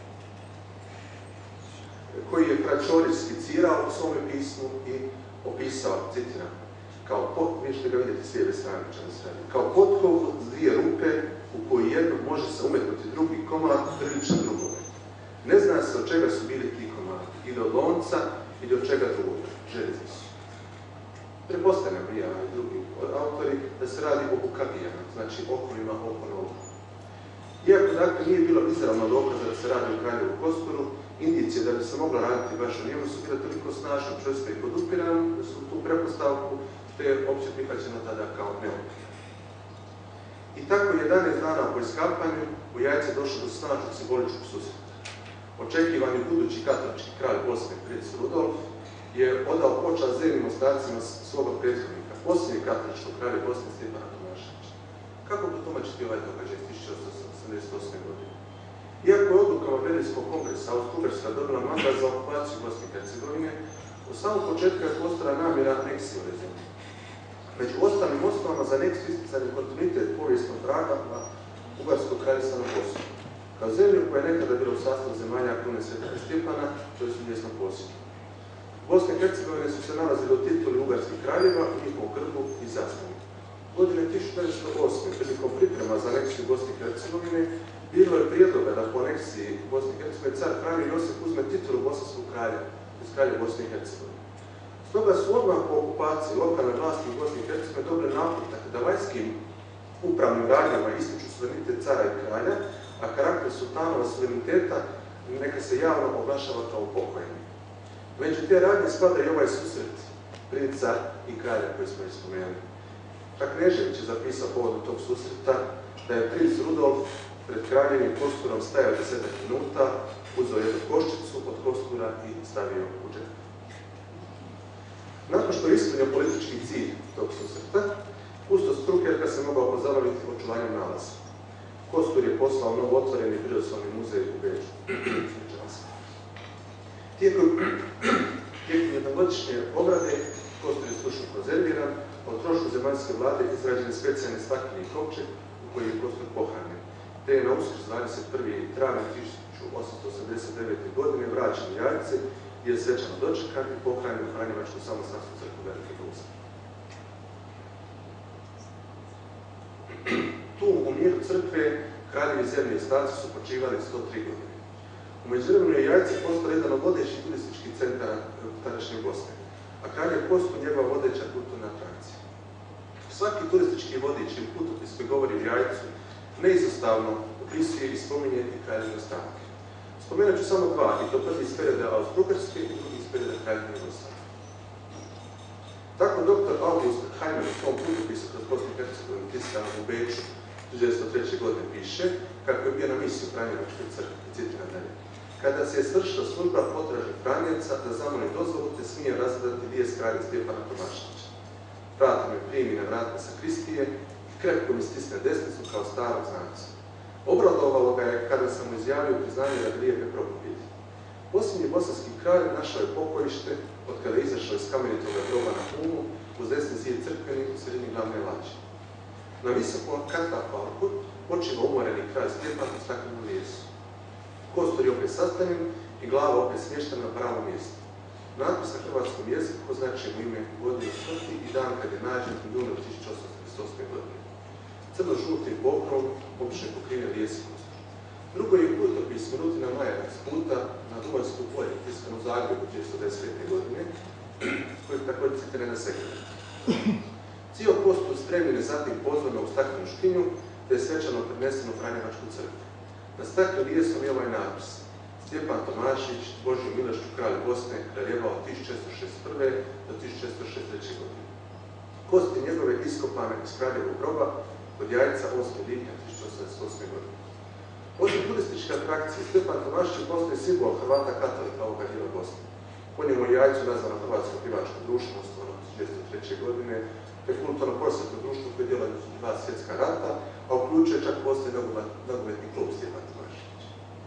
koji je Pračorić skicirao u svome pismu i opisao, citiram, vi ćete ga vidjeti s lijeve strane, kao potkovu s 2 rupe u koju jednu može se umetnuti drugi komad priličan drugome. Ne zna se od čega su bili ti komadi, ili od lonca, ili od čega drugoga, željeza su. Pretpostavljam i ja i drugi autori da se radi o bukagijama, znači okovima oko nogu. Iako dakle nije bilo izravno dokaza da se radi o kraljevu kostoru, indicije da bi se moglo raditi baš o njemu su bile toliko snažno čvrste i podupirane da su tu pretpostavku te opće prihvaćeno tada kao neophodno. I tako 11 dana po iskapanju u Jajce došlo do snažnog simboličkog susreta. Očekivani budući katolički kralj Bosne, princ Rudolf, je odao počast zemljim ostacima svoga prethodnika, posljednjeg katoličkog kralja Bosne Stjepana Tomaševića. Kako potumačiti ovaj događaj iz 1888. godine? Iako je odlukama Berlinskog kongresa Austro-Ugarska dobila mandat za okupaciju Bosne i Hercegovine, u samom početku je postojala namjera aneksije ove zemlje. Među ostalim osnovama za aneksiju isticanje kontinuitet povijesnog traga na Ugarskog kraljevstva na Bosnu, kao zemlju koja je nekada bila u sastavu zemalja krune Svetog Stjepana, to je su mjesnom posjedu. Bosne i Hercegovine su se nalazili u tituli ugarskih kraljeva, u njihovom grbu i zastavi. Godine 1908. prilikom priprema za aneksiju Bosne i Hercegovine bilo je prijedloga da po aneksiji Bosne i Hercegovine car Franjo Josip uzme titulu bosanskog kralja, iz kralja Bosne i Hercegovine. Stoga su odmah po okupaciji lokalne vlasti u Bosni i Hercegovini dobili naputak da vanjskim upravnim radnjama ističu suverenitet cara i kralja, a karakter sultanova suvereniteta neka se javno oglašava kao pokojeni. Među te radnje spada i ovaj susret princa i kralja koji smo već spomenuli. Knežević je zapisao povodom tog susreta da je princ Rudolf pred kraljevim kosturom stajao 10 minuta, uzeo jednu koščicu od kostura i stavio u džep. Nakon što je ispunio politički cilj tog susreta, kustos Trukelka se mogao pozabaviti očuvanjem nalaza. Kostur je poslao novo otvoreni prirodoslovni muzej u Beču. Tijekom jednogodišnje obrade kostur je stručno konzerviran, od trošku zemaljske vlade izrađen je specijalni stakleni kovčeg u koji je kostur pohranjen, te je na Uskrs 21. travnja 1889. godine vraćen u Jajce i je svečano dočekan i pohranjen u Franjevačku samostansku crkvu Velike Guzme. Tu u miru crkve kraljevi zemlje i starci su počivali 103 godine. U međuvremenu je Jajce postao jedan od vodećih turističkih centara tadašnje Bosne, a kralj je postao njegova vodeća kulturna atrakcija. Svaki turistički vodič ili putopis koji govori o Jajcu neizostavno opisuje i spominje i kraljevine ostanke. Spomenut ću samo 2, i to prvi iz perioda Austro-Ugarske i drugi iz perioda kraljevine Jugoslavije. Tako dr. August Hajman u tom putopisu kroz Bosnu i Hercegovinu tiskano u Beču 1903. godine piše kako je bio na misiji u Franjevačkoj crkvi, citiram dalje. kada se je svršila služba potražnih Franjevca da zamoli dozvolu te smije razgledati vijez kralja Stjepana Tomaševića. Vrata me primi na vrata sakristije i krepko mi stisne desnicu kao starog znanca. Obradovalo ga je kada sam mu izjavio priznanje radi lijepe propovjedi. Posljednji bosanski kralj našao je pokojište od kada je izašao iz kamenitoga groba na Hunu uz desni zid crkveni u sredini glavne lađe. Na visokom katafalku počiva umoreni kralj Stjepan u staklenom lijesu. Kostur je opet sastavljen i glava opet smještena na pravom mjestu. Natpis na hrvatskom jeziku označuje mu ime, godinu smrti i dan kad je nađen u junu 1838. godine. Crno-žutim pokrovom obično je pokriven lijes i kostur. Drugo je putopis Milutina Majera s puta na Duvanjsko polje, tiskan u Zagrebu 1995. godine, koji je također citiran na sekundu. Cijel kostur spremljen je zatim pozorno u staklenu škinju, te je svečano prenesen u Franjevačku crkvu. Na staklu lijesom je ovaj natpis: Stjepan Tomašević, Božju milošću kralj Bosne, kraljevao 1661. do 1663. godine. Kosti njegove iskopane iz kraljevog groba kod Jajca 8. lipnja 1888. godine. Osim turističke atrakcije, Stjepan Tomašević postaje simbol Hrvata katolika ovoga dijela Bosne. Po njemu je Jajcu nazvano Hrvatsko plivačko društvo, osnovano 1903. godine, te kulturno-prosvjetno društvo koje djeluje u 2 svjetska rata, a uključuje čak postoji nogometni klub Stjepan Tomašević.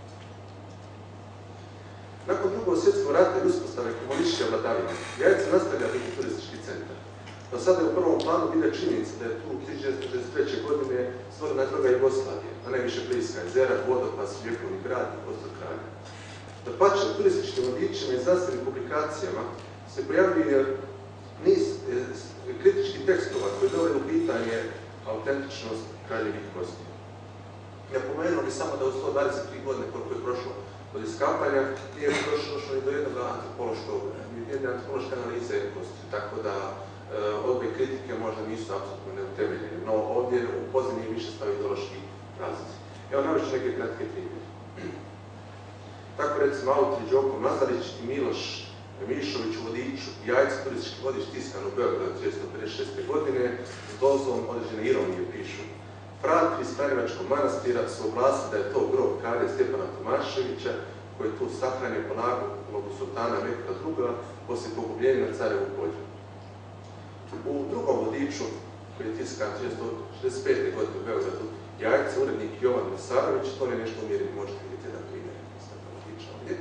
Nakon Drugog svjetskog rata i uspostave komunističke vladavine, Jajce nastavlja biti turistički centar. No sada je u prvom planu bila činjenica da je tu 1963. godine stvorena druga Jugoslavija, a najviše bliska jezera, vodopas, vjekovni grad i prostor kralja. Dapače, u turističkim vodičima i znanstvenim publikacijama se pojavljuje niz kritičkih tekstova koji dovode u pitanje autentičnost kraljevih kostiju. Napomenuo bi samo da u 123 godine koliko je prošlo od iskapanja nije došlo ni do jedne antropološke analize kostiju, tako da obje kritike možda nisu apsolutno neutemeljene, no ovdje u pozadini više stavi ideološki razlici. Evo navešću neke kratke primjere. Tako recimo autori Đoko Mazarić i Miloš Mišović u vodiču Jajce, turistički vodič tiskan u Beogradu 1956. godine, s dozom određene ironije pišu: Fratri iz Franjevačkog manastira su oglasili da je to grob kralja Stjepana Tomaševića, koji je tu sahranjen po naglogu sultana Mehmeda II. Poslije pogubljenja na Carevu polju. U drugom vodiču, koji je tiskan 1965. godine u Beogradu Jajce, urednik Jovan Mesarović, to je nešto umjereni, možete vidjeti jedan primjer iz takva vodiča ovdje.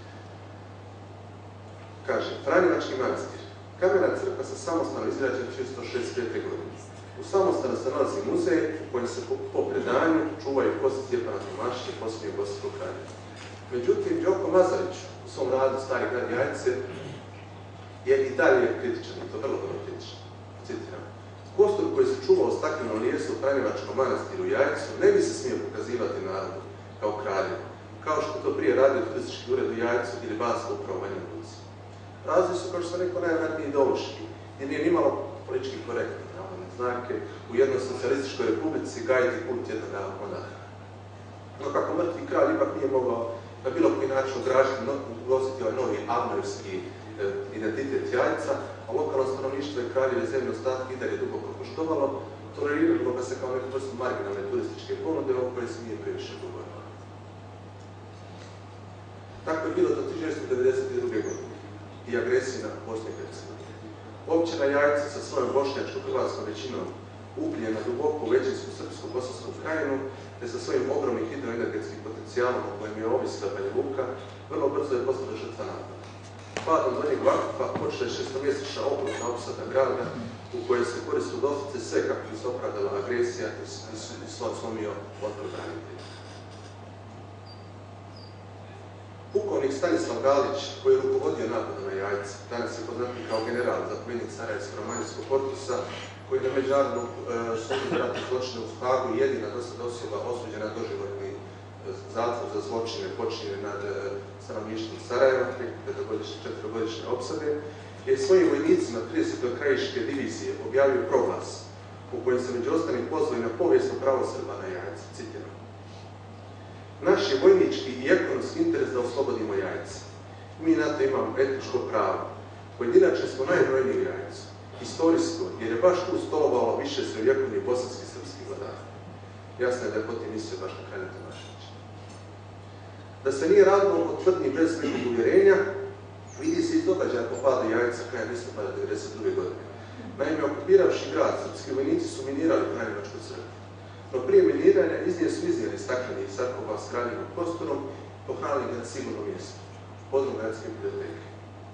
Kaže, Franjevački manastir. Kamena crkva sa samostanom izgrađena 1965. godine. U samostanu se nalazi muzej u kojem se po predanju čuvaju kosti Stjepana Tomaševića, posljednjeg bosanskog kralja. Međutim, Đoko Mazarić u svom radu Stari grad Jajce je i dalje kritičan, i to vrlo kritičan. Citiram: Kostur koji se čuvao u staklenom lijesu u Franjevačkom manastiru Jajcu ne bi se smio pokazivati narodu kao kraljevu, kao što to prije radio turistički ured u Jajcu ili Banska uprava u Banja Luci. Razlozi su, kao što sam rekao, najvjerojatnije ideološki, jer nije nimalo politički korektno, znake u jednoj socijalističkoj republici gajiti kult jednoga monaha. No kako mrtvi kralj ipak nije mogao na bilo koji način ugostiti ovaj novi avnojevski identitet Jajca, a lokalno stanovništvo i kraljeve zemlje ostatke i dalje duboko poštovalo, toleriralo ga se kao neku vrstu marginalne turističke ponude o kojoj se nije previše govorilo. Tako je bilo do 1992. godine i agresije na Bosnu i Hercegovinu. Općina Jajce sa svojom bošnjačko-hrvatskom većinom upljena duboko u većinsku srpsku bosansku krajinu, te sa svojim ogromnim hidroenergetskim potencijalom o kojem je ovisila Banja Luka, vrlo brzo je postala žrtva napada. Padom Donjeg Vakufa počela je 6-mjesečna okrutna opsada grada u kojoj se koristilo doslovce sve kako bi se opravdala agresija i slomio otpor branitelja. Pukovnik Stanislav Galić, koji je rukovodio napadom na Jajce, danas je poznatiji kao general, zapovjednik Sarajevsko-romanijskog korpusa, koji je na međunarodnom sudu za ratne zločine u Hagu jedina dosad osoba osuđena na doživotni zatvor za zločine počinjene nad stanovništvom Sarajeva, 4-godišnje opsade, je svojim vojnicima 30. krajiške divizije objavio proglas u kojem se među ostalim pozvali na povijesno pravo Srba na Jajce. Citiram: Naš je vojnički i ekonomski interes da oslobodimo Jajce. Mi na to imamo etničko pravo. Pojedinačno smo najbrojniji u Jajcu. Istorijsko, jer je baš tu stolovalo više srednjovjekovnih bosanskih i srpskih vladara. Jasno je da je potim mislio baš na kralja Tomaševića. Da se nije radilo o tvrdnji bez nekog uvjerenja, vidi se iz događaja po padu Jajca krajem listopada 1992. godine. Naime, okupiravši grad, srpski vojnici su minirali Franjevačku crkvu. No prije miniranja iz nje su iznijeli stakleni sarkofag s kraljevom prostorom i pohranili ga na sigurno mjesto, podrum gradske biblioteke.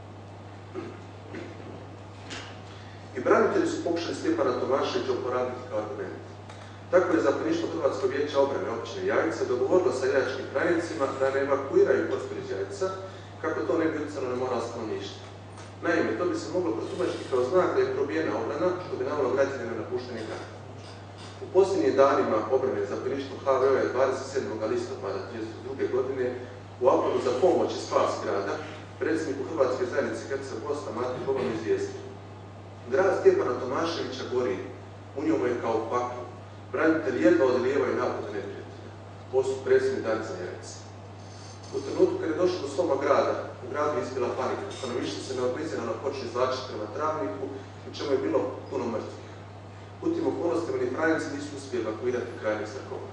I branitelji su pokušali Stjepana Tomaševića uporabiti kao argument. Tako je zapovjedništvo Hrvatskog vijeća obrane općine Jajce dogovorilo sa jajačkim krajnicima da ne evakuiraju prostor iz Jajca, kako to ne bi utjecalo na moral stanovništva. Naime, to bi se moglo protumačiti kao znak da je probijena obrana, što bi navelo građane na napuštanje grada. U posljednjim danima obrane zapovjedništvo HVO je 27. listopada 1932. godine u apelu za pomoć i spas grada predsjedniku Hrvatske zajednice Herceg-Bosna Mati Boban izvijestio. Grad Stjepana Tomaševića gori, u njemu je kao u paklu. Branitelji jedva odlijevaju napade neprijatelja. Ovo su predsjedni dani za Jajce. U trenutku kad je došlo do sloma grada, u gradu je izbila panika. Stanovništvo se neorganizirano počne izvlačiti prema Travniku, u čemu je bilo puno mrtvih. U tim okolnostima ni Franjevci nisu uspjeli evakuirati krajnji sarkofag.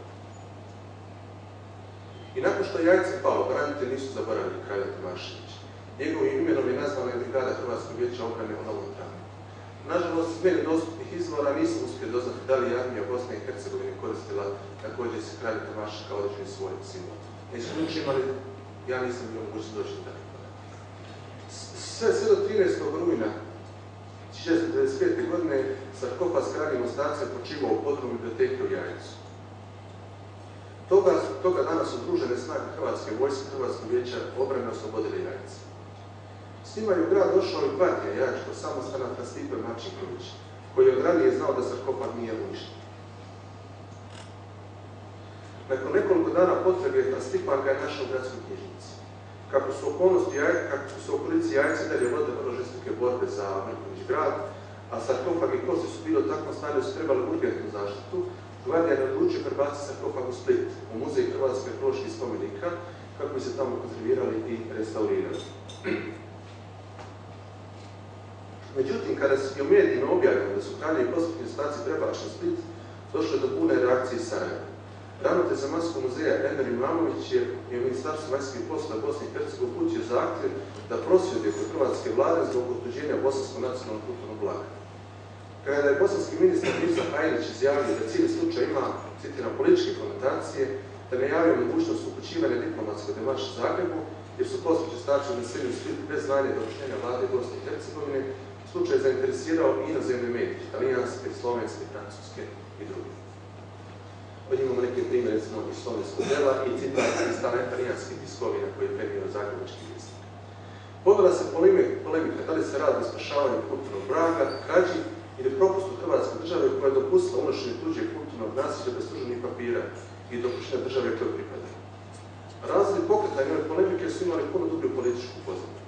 I nakon što je Jajce palo, branitelji nisu zaboravili kralja Tomaševića. Njegovim imenom je nazvana i brigada Hrvatskog vijeća obrane u Novom Travniku. Nažalost, iz meni dostupnih izvora nisam uspio doznati da li je armija Bosne i Hercegovine koristila također se kralja Tomaša kao određeni svoj simbol. Ne isključujem, ali ja nisam bio mogućen doći do takvih podataka. Sve do 13. rujna 1995. godine sarkofag s kraljem ostacija počivao u podrumu biblioteke u Jajcu. Toga danas udružene snage Hrvatske vojske Hrvatskog vijeća obrane oslobodile Jajce. S njima je u grad došao i gvardija jajačkog samostana Stipe Marčinković, koji je od ranije znao da sarkofag nije uništen. Nakon nekoliko dana potrebe Stipan ga je našao u gradskoj knjižnici. Kako su okolici Jajce dalje vodile vrlo žestoke borbe za Marković grad, a sarkofag i kosti su bili u takvom stanju da su trebali urgentnu zaštitu, gvardija je odlučio prebaciti sarkofag u Split, u muzej Hrvatske arheoloških spomenika, kako bi se tamo konzervirali i restaurirali. Međutim, kada je u medijima objavljeno da su kraljevi posmrtni ostaci prebačeni u Split, došlo je do pune reakcije iz Sarajeva. Ravnatelj Zemaljskog muzeja Emir Imamović je u Ministarstvu vanjskih poslova Bosne i Hercegovine uputio zahtjev da prosvjeduje kod hrvatske vlade zbog otuđenja bosanskog nacionalnog kulturnog blaga. Kada je bosanski ministar Mirza Hajrić izjavio da cijeli slučaj ima, citiram, političke konotacije, da najavio mogućnost upućivanja diplomatskog demarša Zagrebu, jer su posmrtni ostaci uneseni u Split bez znanja i dopuštenja vlade Bosne i Hercegovine, slučaj je zainteresirao i inozemne medije, italijanske, slovenske, francuske i druge. Od imamo neke primjere, recimo iz slovenskog dela i citat iz italijanskih tiskovina koji je prenio Zagrebački vjesnik. Povela se polemika da li se radi o spašavanju kulturnog blaga, krađi ili propustu Hrvatske države koja je dopustila unošenje tuđeg kulturnog nasljeđa bez službenih papira i dopuštenja države koje pripada. Razlozi pokretanja ove polemike su imali puno dublju političku pozadinu.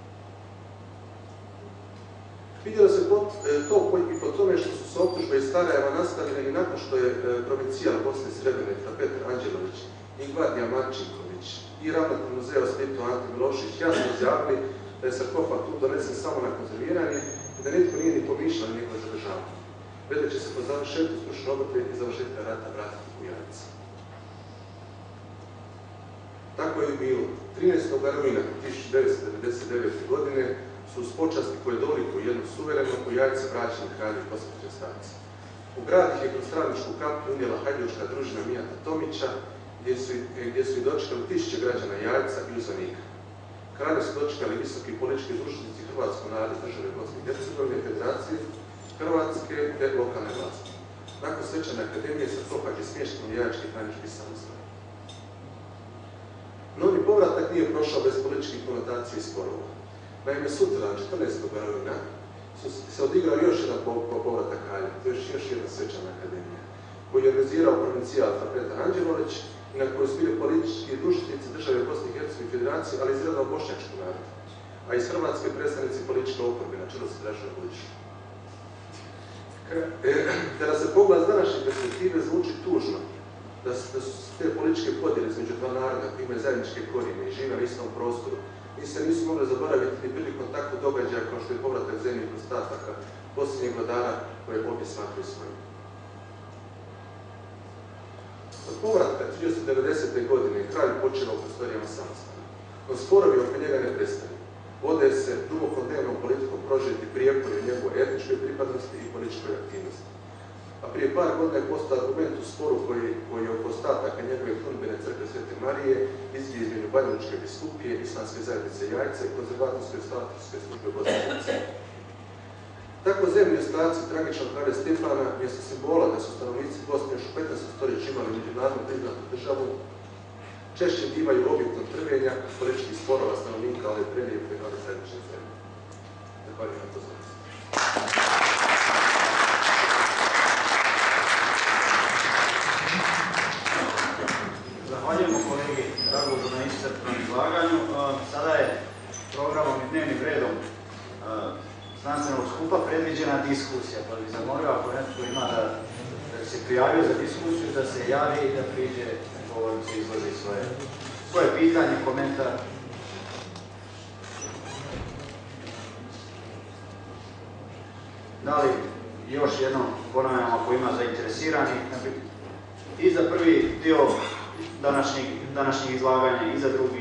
Vidjelo se to i po tome što su se optužbe iz Sarajeva nastavile i nakon što je provincijal Bosne i Srebrenice Petar Anđelović i gvardija Marčinković i ravnatelj muzeja u Splitu Ante Milošić jasno izjavili da je sarkofag tu donesen samo na konzerviranje i da nitko nije ni pomišljao na njegovo zadržavanje. Već će se po završetku stručne obrte i završetka rata vratiti u Jajce. Tako je i bilo. 13. rujna 1999. godine su uz počasti koje dolikuju jednog suverenog u Jajce vraćeni kraljevi posmrtni ostaci. U grad ih je kroz straničku kaplju unijela hajdučka družina Mijata Tomića, gdje su i dočekali tisuće građana Jajca i uzvanika. Kralje su dočekali visoki politički dužnosnici Hrvatskog naroda države Bosne i Hercegovine, Federacije Hrvatske te lokalne vlasti. Nakon svečane akademije sarkofag je smješten u Jajački Franjiški samostan. No ni povratak nije prošao bez političkih konotacija i sporova. Naime, sutra, 14. rujna, se odigrao još jedan povratak kralja, to je još jedna svečana akademija, koju je organizirao provincijal Petar Anđelović i na kojoj su bili politički dužnosnici države Bosne i Hercegovine Federacije, ali iz reda bošnjačkog naroda, a iz Hrvatske predstavnici političke oporbe na čelu sa Dražom Vučićem. Kada se pogleda s današnje perspektive zvuči tužno da su te političke podjele između dva naroda koji imaju zajedničke korijene i žive na istom prostoru, nisu mogli zaboraviti ni prilikom takvog događaja kao što je povratak zemljih ostataka posljednjeg vladara koje obje smatraju svojim. Od povratka 1990. godine kralj počeo u prostorijama samostana. No sporovi oko njega ne prestaju. Vode se dubokodnevnom politikom prožeti prijepori o njegovoj etničkoj pripadnosti i političkoj aktivnosti. A prije par godina je postao argument u sporu koji je oko ostataka njegove hudbene crkve Svete Marije izvije između Banjalučke biskupije, Islamske zajednice Jajce i konzervatorske statusske službe Bosne. Tako zemlji ostaci tragičnog kralja Stefana, mjesto simbola da su stanovnici Bosne još u 15. stoljeću imali međunarodno priznatu državu, češće bivaju objektom trvenja političkih sporova stanovnika ove prelijepe nove središnje zemlje. Zahvaljujem na pozornosti.
Zahvaljujemo kolegi Ragužu na iscrpnom izlaganju. Sada je programom i dnevnim redom znanstvenog skupa predviđena diskusija, pa bih zamolio ako netko ima da se prijavio za diskusiju, da se javi i da priđe govornicu i izloži svoje pitanje, komentar. Da li još jednom ponavljam ako ima zainteresiranih i za prvi dio današnjeg izlaganja i za drugi.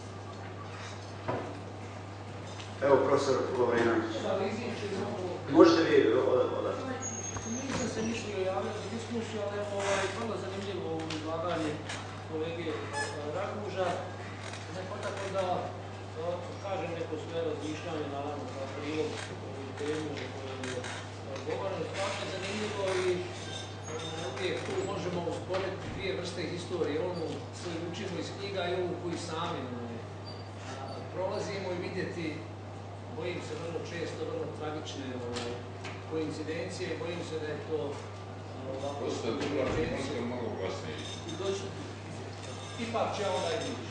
Evo, profesor Lovrinović. Možete vi odati?
Nisam se mislio javio za diskusiju, ali vrlo zanimljivo ovo izlaganje kolege Raguža. Neko tako da kažem neko svoje razmišljanje, naravno, kao prilog ovu temu o kojoj je govoreno. Stvarno je zanimljivo i uvijek tu možemo usporediti dvije vrste historije, onu koju učimo iz knjiga i ovu koju sami prolazimo i vidjeti, bojim se vrlo često, vrlo tragične koincidencije, bojim se da je to ovako...
Prosto je malo glasnije.
Ipak će onda i vidiš.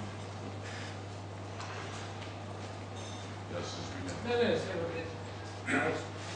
Ja se izvinjam.
Ne, sve vrlo.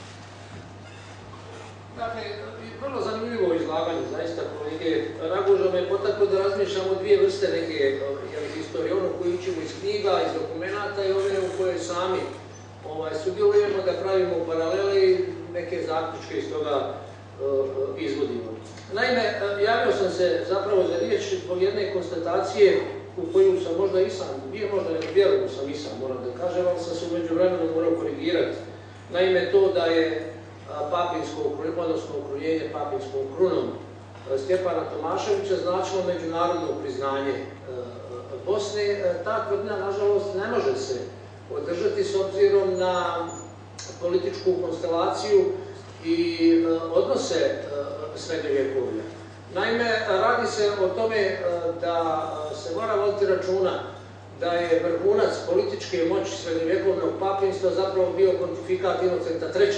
Dakle, vrlo zanimljivo izlaganje, zaista, kolege Raguža me potaklo da razmišljamo dvije vrste neke historije, ono koju učimo iz knjiga, iz dokumenta i ove u koje sami sudjelujemo, da pravimo paralele i neke zaključke iz toga izvodimo. Naime, javio sam se zapravo za riječ zbog jedne konstatacije u koju sam možda i sam, možda ne vjerujem sam i sam, moram da kažem, ali sam se u međuvremenu morao korigirati. Naime, to da je papinsko, odnosno okrunjenje papinskom krunom Stjepana Tomaševića značilo međunarodno priznanje Bosne. Ta tvrdnja, nažalost, ne može se održati s obzirom na političku konstelaciju i odnose srednjovjekovlja. Naime, radi se o tome da se mora voditi računa da je vrhunac političke moći srednjovjekovnog papinstva zapravo bio pontifikat Inocenta III.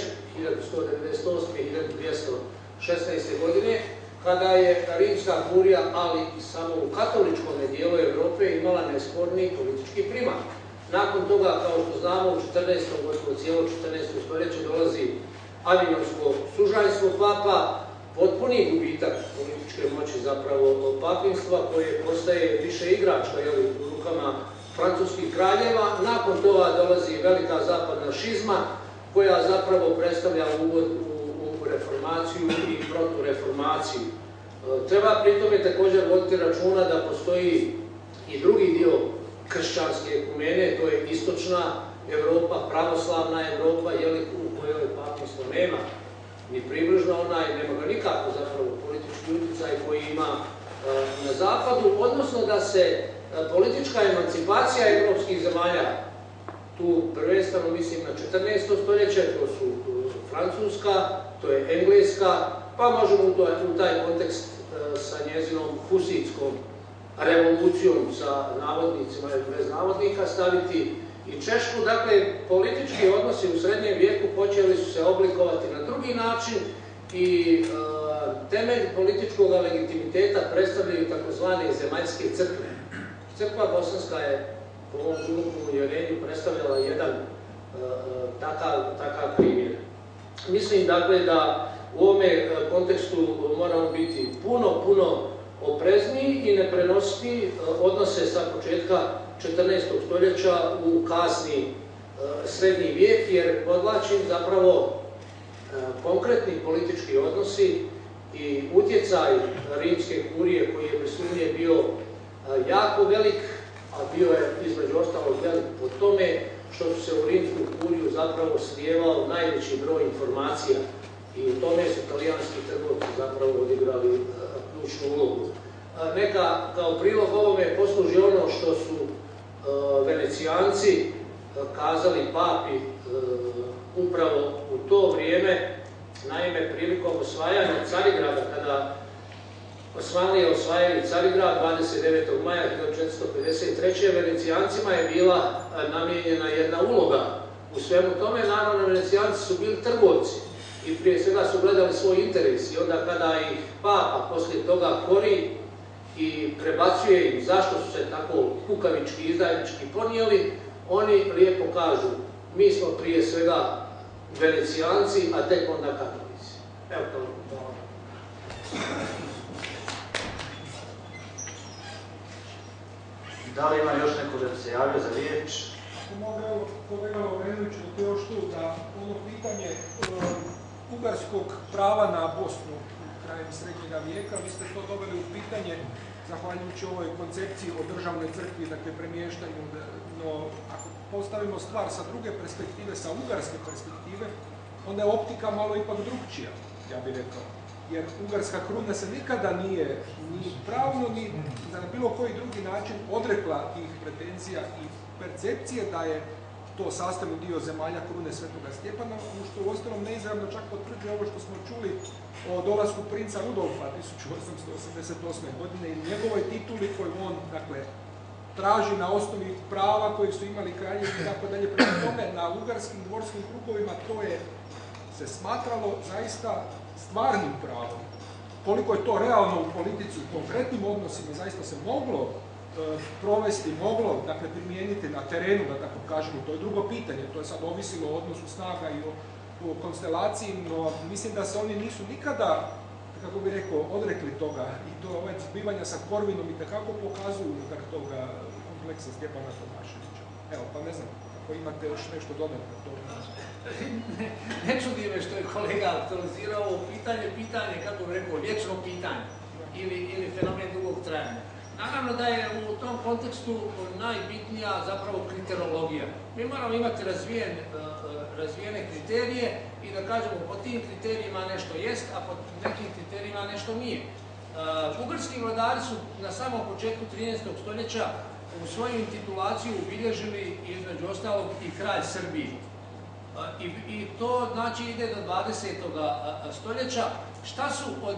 1198-1216. godine, kada je rimska kurija, ali i samo u katoličkom dijelu Evrope imala nesporni politički primat. Nakon toga, kao što znamo, u 14. gotovo cijelo 14. stoljeće dolazi Avignonsko sužanjstvo papa, potpuni gubitak političke moći zapravo papinstva, koje postaje više igračka u rukama francuskih kraljeva. Nakon toga dolazi velika zapadna šizma, koja zapravo predstavlja uvod u reformaciju i protureformaciju. Treba pri tome također voditi računa da postoji i drugi dio kršćanske ekumene, to je istočna Evropa, pravoslavna Evropa, u kojoj papinstvo nema ni približno nema ga nikako zapravo politički utjecaj koji ima na zapadu, odnosno da se politička emancipacija evropskih zemalja, tu prvenstveno mislim na 14. stoljeće, to su Francuska, to je Engleska, pa možemo u taj kontekst sa njezinom husitskom revolucijom, sa navodnicima ili bez navodnika, staviti i Češku. Dakle, politički odnosi u srednjem vijeku počeli su se oblikovati na drugi način i temelj političkog legitimiteta predstavljaju takozvane zemaljske crkve. Crkva bosanska je po ovom dubokom uvjerenju predstavljala jedan takav primjer. Mislim dakle da u ovome kontekstu moramo biti puno oprezniji i ne prenositi odnose sa početka 14. stoljeća u kasni srednji vijek, jer podvlačim zapravo konkretni politički odnosi i utjecaj rimske kurije koji je bez sumnje bio jako velik, a bio je između ostalog velik po tome što su se u rimsku kuriju zapravo slijevao najveći broj informacija i u tome su talijanski trgovci zapravo odigrali ključnu ulogu. Neka kao prilog ovome posluži ono što su Venecijanci kazali papi upravo u to vrijeme, naime prilikom osvajanja Carigrada, kada Osmanlije osvajali Carigrad 29. maja 1453. Venecijancima je bila namijenjena jedna uloga u svemu tome. Naravno, Venecijanci su bili trgovci i prije svega su gledali svoj interes i onda kada ih papa poslije toga kori i prebacuje im zašto su se tako kukavički, izdajnički ponijeli, oni lijepo kažu mi smo prije svega Venecijanci, a tek onda katolici. Evo to.
Da li ima još neko da se javlja za riječ?
Mogu kolega Lovrenović još tu da ono pitanje ugarskog prava na Bosnu krajem srednjega vijeka, vi ste to doveli u pitanje zahvaljujući ovoj koncepciji o državnoj crkvi, dakle premještanju, no ako postavimo stvar sa druge perspektive, sa ugarske perspektive, onda je optika malo ipak drugčija, ja bih rekao. Jer ugarska kruna se nikada nije ni pravno, ni na bilo koji drugi način odrekla tih pretenzija i percepcije da je to sastavni dio zemalja krune Svetoga Stjepana, što u ostalom neizravno čak potvrđuje ovo što smo čuli o dolasku princa Rudolfa 1888. godine i njegovoj tituli koju on, dakle, traži na osnovi prava koje su imali kraljevi i tako dalje. Prema tome, na ugarskim dvorskim krugovima to je se smatralo zaista stvarnim pravom. Koliko je to realno u politici, u konkretnim odnosima, zaista se moglo provesti, moglo, dakle, primijeniti na terenu, da tako kažemo, to je drugo pitanje, to je sad ovisilo o odnosu snaga i o konstelaciji, no mislim da se oni nisu nikada, kako bi rekao, odrekli toga i to ove zbivanja sa Korvinom i tekako pokazuju unutar toga kompleksa Stjepana Tomaševića. Evo, pa ne znam, ako imate još nešto dodatno to.
Ne čudi me što je kolega aktualizirao ovo pitanje, kako bi rekao, vječno pitanje ili fenomen dugog trajanja. Naravno da je u tom kontekstu najbitnija zapravo kriterologija. Mi moramo imati razvijene kriterije i da kažemo po tim kriterijima nešto jest, a po nekim kriterijima nešto nije. Ugarski vladari su na samom početku 13. stoljeća u svoju intitulaciju ubilježili između ostalog i kralj Srbije. I to znači ide do 20. stoljeća. Šta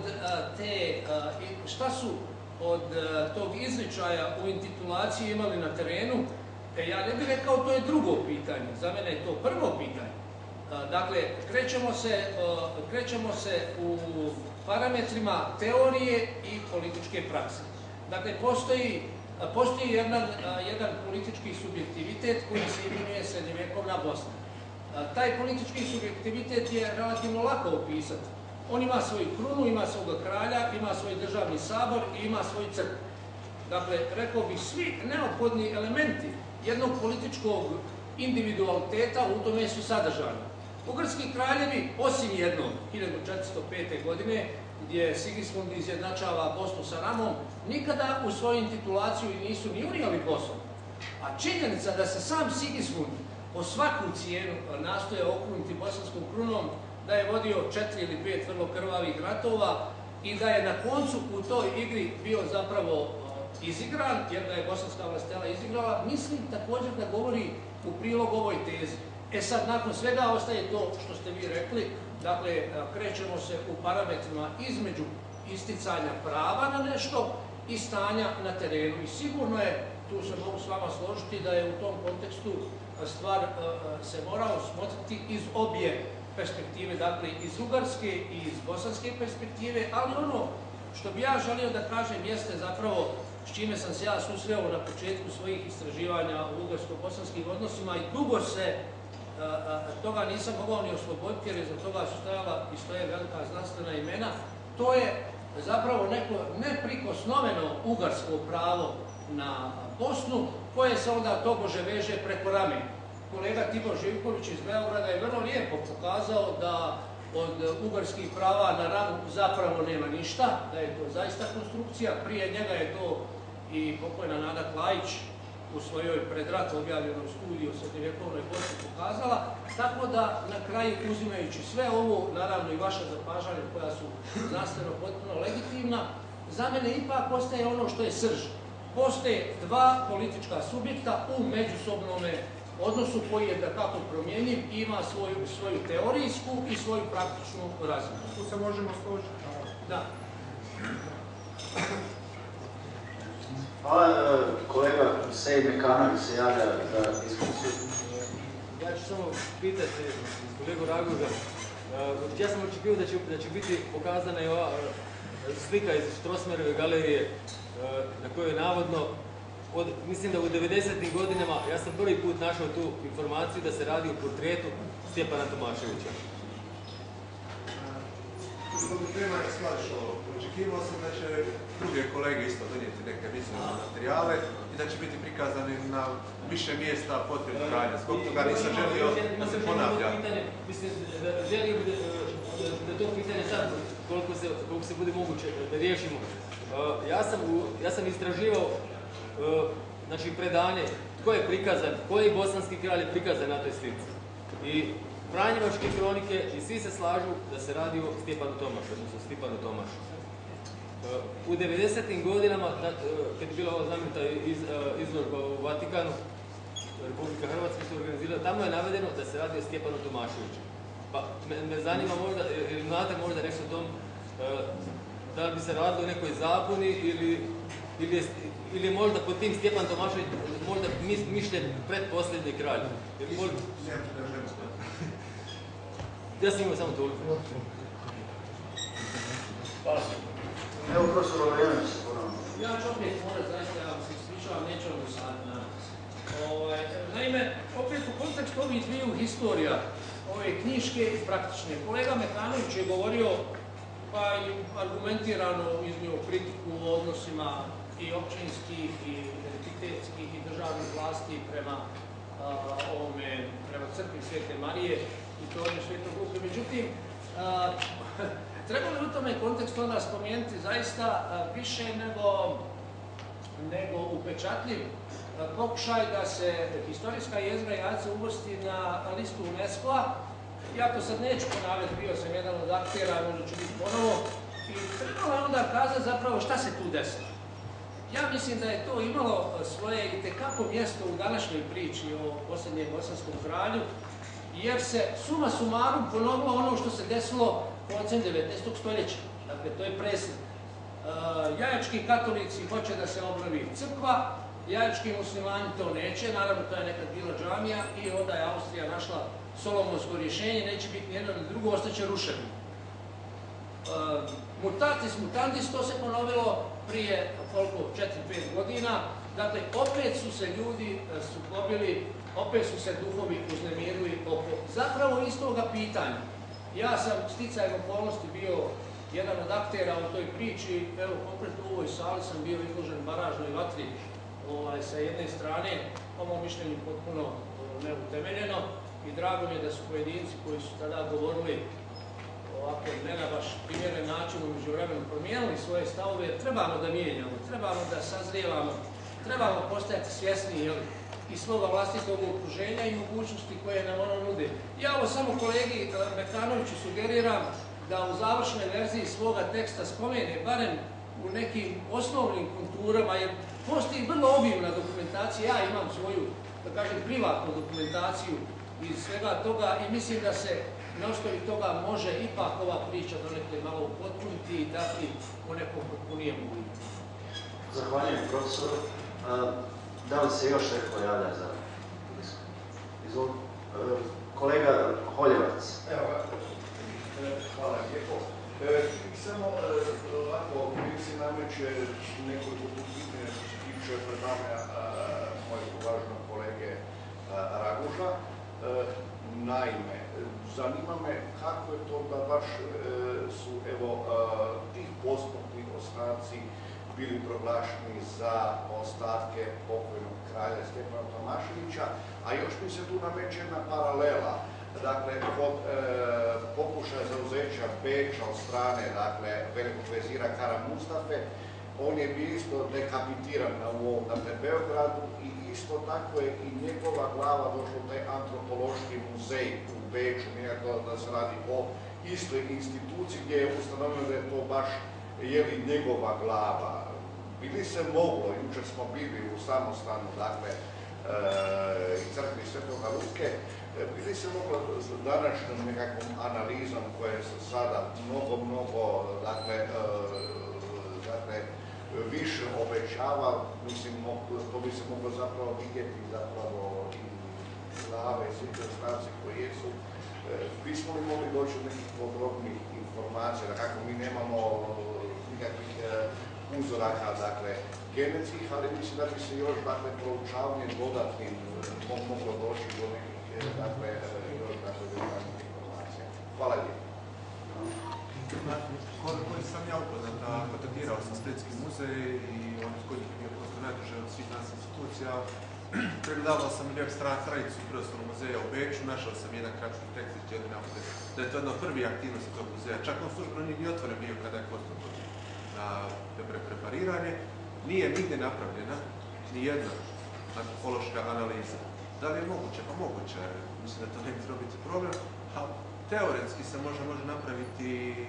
su od tog izričaja u intitulaciji imali na terenu? Ja ne bih rekao to je drugo pitanje, za mene je to prvo pitanje. Dakle, krećemo se u parametrima teorije i političke prakse. Dakle, postoji jedan politički subjektivitet koji se imenuje srednjovjekovna Bosna. Taj politički subjektivitet je relativno lako opisati. On ima svoju krunu, ima svoga kralja, ima svoj državni sabor i ima svoju crkvu. Dakle, rekao bih, svi neophodni elementi jednog političkog individualiteta u tome su sadržani. Ugarski kraljevi, osim jednog, 1405. godine, gdje Sigismund izjednačava Bosnu sa Ramom, nikada u svoju intitulaciju nisu ni unijeli Bosnu. A činjenica da se sam Sigismund po svaku cijenu nastoje okruniti bosanskom krunom, da je vodio 4 ili 5 vrlo krvavih ratova i da je na koncu u toj igri bio zapravo izigran, jer da je bosanska vlastela izigrala, mislim također da govori u prilog ovoj tezi. E sad, nakon svega ostaje to što ste vi rekli, dakle, krećemo se u parametrima između isticanja prava na nešto i stanja na terenu. I sigurno je, tu se mogu s vama složiti, da je u tom kontekstu stvar se mora osmotriti iz obje perspektive, dakle iz ugarske i iz bosanske perspektive, ali ono što bi ja želio da kažem jeste zapravo s čime sam se ja susreo na početku svojih istraživanja u ugarsko-bosanskim odnosima i dugo se toga nisam mogao ni osloboditi jer je za toga su stajala i stoje velika znanstvena imena. To je zapravo neko neprikosnoveno ugarsko pravo na Bosnu koje se onda tobože veže preko rame. Kolega Tibor Živković iz Beograda je vrlo lijepo pokazao da od ugarskih prava na Ramu zapravo nema ništa, da je to zaista konstrukcija. Prije njega je to i pokojna Nada Klajić u svojoj pred rat objavljenoj studiji o srednjovjekovnoj Bosni pokazala, tako da na kraju uzimajući sve ovo, naravno i vaša zapažanja koja su znanstveno potpuno legitimna, za mene ipak ostaje ono što je srž. Postoje dva politička subjekta u međusobnome odnosu koji je dakako promjenjiv i ima svoju teorijsku i svoju praktičnu razinu.
Tu se možemo složiti.
Da.
Hvala, kolega Sejid Mekanović se javlja za diskusiju.
Ja ću samo pitati kolegu Raguža. Ja sam očekivao da će biti pokazana i ova slika iz Strossmayerove galerije na kojoj je navodno, mislim da u 90. godinama, ja sam prvi put našao tu informaciju da se radi o portretu Stjepana Tomaševića.
Gospodin Prema je slažio, očekivao sam da će druge kolege isto donijeti neke vizualne materijale i da će biti prikazani na više mjesta portret kralja. Zbog toga nisam želio da se ponavlja.
Mislim, želim da to pitanje sad, koliko se bude moguće da riješimo. Ja sam istraživao znači, predanje tko je prikazan, koji bosanski kralj je prikazan na toj slici. I Franjevačke kronike i svi se slažu da se radi o Stjepanu Tomašu, odnosno Stipanu Tomašu. U 90. godinama, kad je bila ova znamenita izložba u Vatikanu, Republika Hrvatska su organizirala, tamo je navedeno da se radi o Stjepanu Tomaševiću. Pa me zanima možda, ili znate možda nešto o tom, da li bi se radilo o nekoj zabuni ili je možda pod tim Stjepan Tomašević možda mišljen pretposljednji kralj. Ja sam imao samo toliko.
Evo, profesor Lovrinović se ponovno.
Ja ću opet morat, zaista, ja se ispričavam, neću ono sad. Naime, opet u kontekstu ovih dviju historija, ove knjiške i praktične, kolega Mekanović je govorio, pa i argumentirano iznio kritiku o odnosima i općinskih, i entitetskih, i državnih vlasti prema crkvi Svete Marije i tornju Svetog Luke. Međutim, treba li u tome kontekstu onda spomenuti zaista više nego upečatljiv pokušaj da se historijska jezgra Jadca uvrsti na listu UNESCO-a. Ja to sad neću ponavljati, bio sam jedan od aktera, možda ću biti ponovo. I trebalo je onda kazati zapravo šta se tu desilo. Ja mislim da je to imalo svoje itekako mjesto u današnjoj priči o posljednjem bosanskom kralju, jer se suma sumarum ponovilo ono što se desilo koncem 19. stoljeća. Dakle, to je preslik. Jajački katolici hoće da se obnovi crkva, jajački muslimani to neće, naravno to je nekad bila džamija i onda je Austrija našla solomonsko rješenje, neće biti ni jedno ni drugo, ostaće ruševno. Mutatis mutandis, to se ponovilo prije koliko, 4-5 godina. Dakle, opet su se ljudi sukobili, opet su se duhovi uznemirili oko zapravo istoga pitanja. Ja sam sticajem okolnosti bio jedan od aktera u toj priči, evo konkretno u ovoj sali sam bio izložen baražnoj vatri sa jedne strane, po mom mišljenju potpuno neutemeljeno i drago mi je da su pojedinci koji su tada govorili ovako ne na baš primjeren način u međuvremenu promijenili svoje stavove, jer trebamo da mijenjamo, trebamo da sazrijevamo, trebamo postajati svjesni i svoga vlastitog okruženja i mogućnosti koje nam ono nude. Ja ovo samo kolegi Mekanoviću sugeriram da u završnoj verziji svoga teksta spomene barem u nekim osnovnim konturama, jer postoji vrlo obimna dokumentacija, ja imam svoju, da kažem, privatnu dokumentaciju iz svega toga i mislim da se na osnovi toga može ipak ova priča donekle malo upotpuniti i dati u nekom potpunijem uvidu.
Zahvaljujem profesoru. Da li se još neko javlja za diskusiju? Izvolite. Kolega Holjevac.
Evo, hvala lijepo. Samo ovako, mi se nameće nekoliko pitanja što se tiče predavanja mojeg uvaženog kolege Raguža. Naime, zanima me kako je to da baš su tih posmrtni ostaci bili proglašeni za ostatke pokojnog kralja Stjepana Tomaševića, a još mi se tu nameće jedna paralela. Dakle, kod pokušaja zauzeća Beča od strane, velikog vezira Kara Mustafe, on je bio isto dekapitiran u ovom, dakle, Beogradu i isto tako je i njegova glava došla u taj antropološki muzej u Beču, nije to da se radi o istoj instituciji gdje je ustanovljeno da je to baš njegova glava. Bili se moglo, jučer smo bili u samostanu, dakle, i crkvi Svetoga Luke, bili se moglo s današnjom nekakvom analizom koja se sada mnogo, dakle, više obećava, mislim, to bi se moglo zapravo vidjeti zapravo i glave i sve stavci koje jesu. Bismo li mogli doći od nekih podrobnih informacija, da kako mi nemamo nikakvih uzoraka, dakle, genetskih, ali mislim da bi se još, dakle, proučavanjem dodatnim moglo doći do nekih, dakle, još, dakle, detaljnih informacija. Hvala lijepo.
Koliko sam ja upoznat, kontaktirao sam Splitski muzej i on s kojim je posto najduže od svih nas institucija. Pregledavao sam web stranicu Prirodoslovnog muzeja u Beču, našao sam jedan kratki tekst iz jedne navode da je to jedna od prvih aktivnosti tog muzeja. Čak on službeno nije ni otvoren bio kada je postupak na prepariranje. Nije nigdje napravljena ni jedna antropološka analiza. Da li je moguće? Pa moguće. Mislim da to ne bi trebao biti problem. Teoretski se može napraviti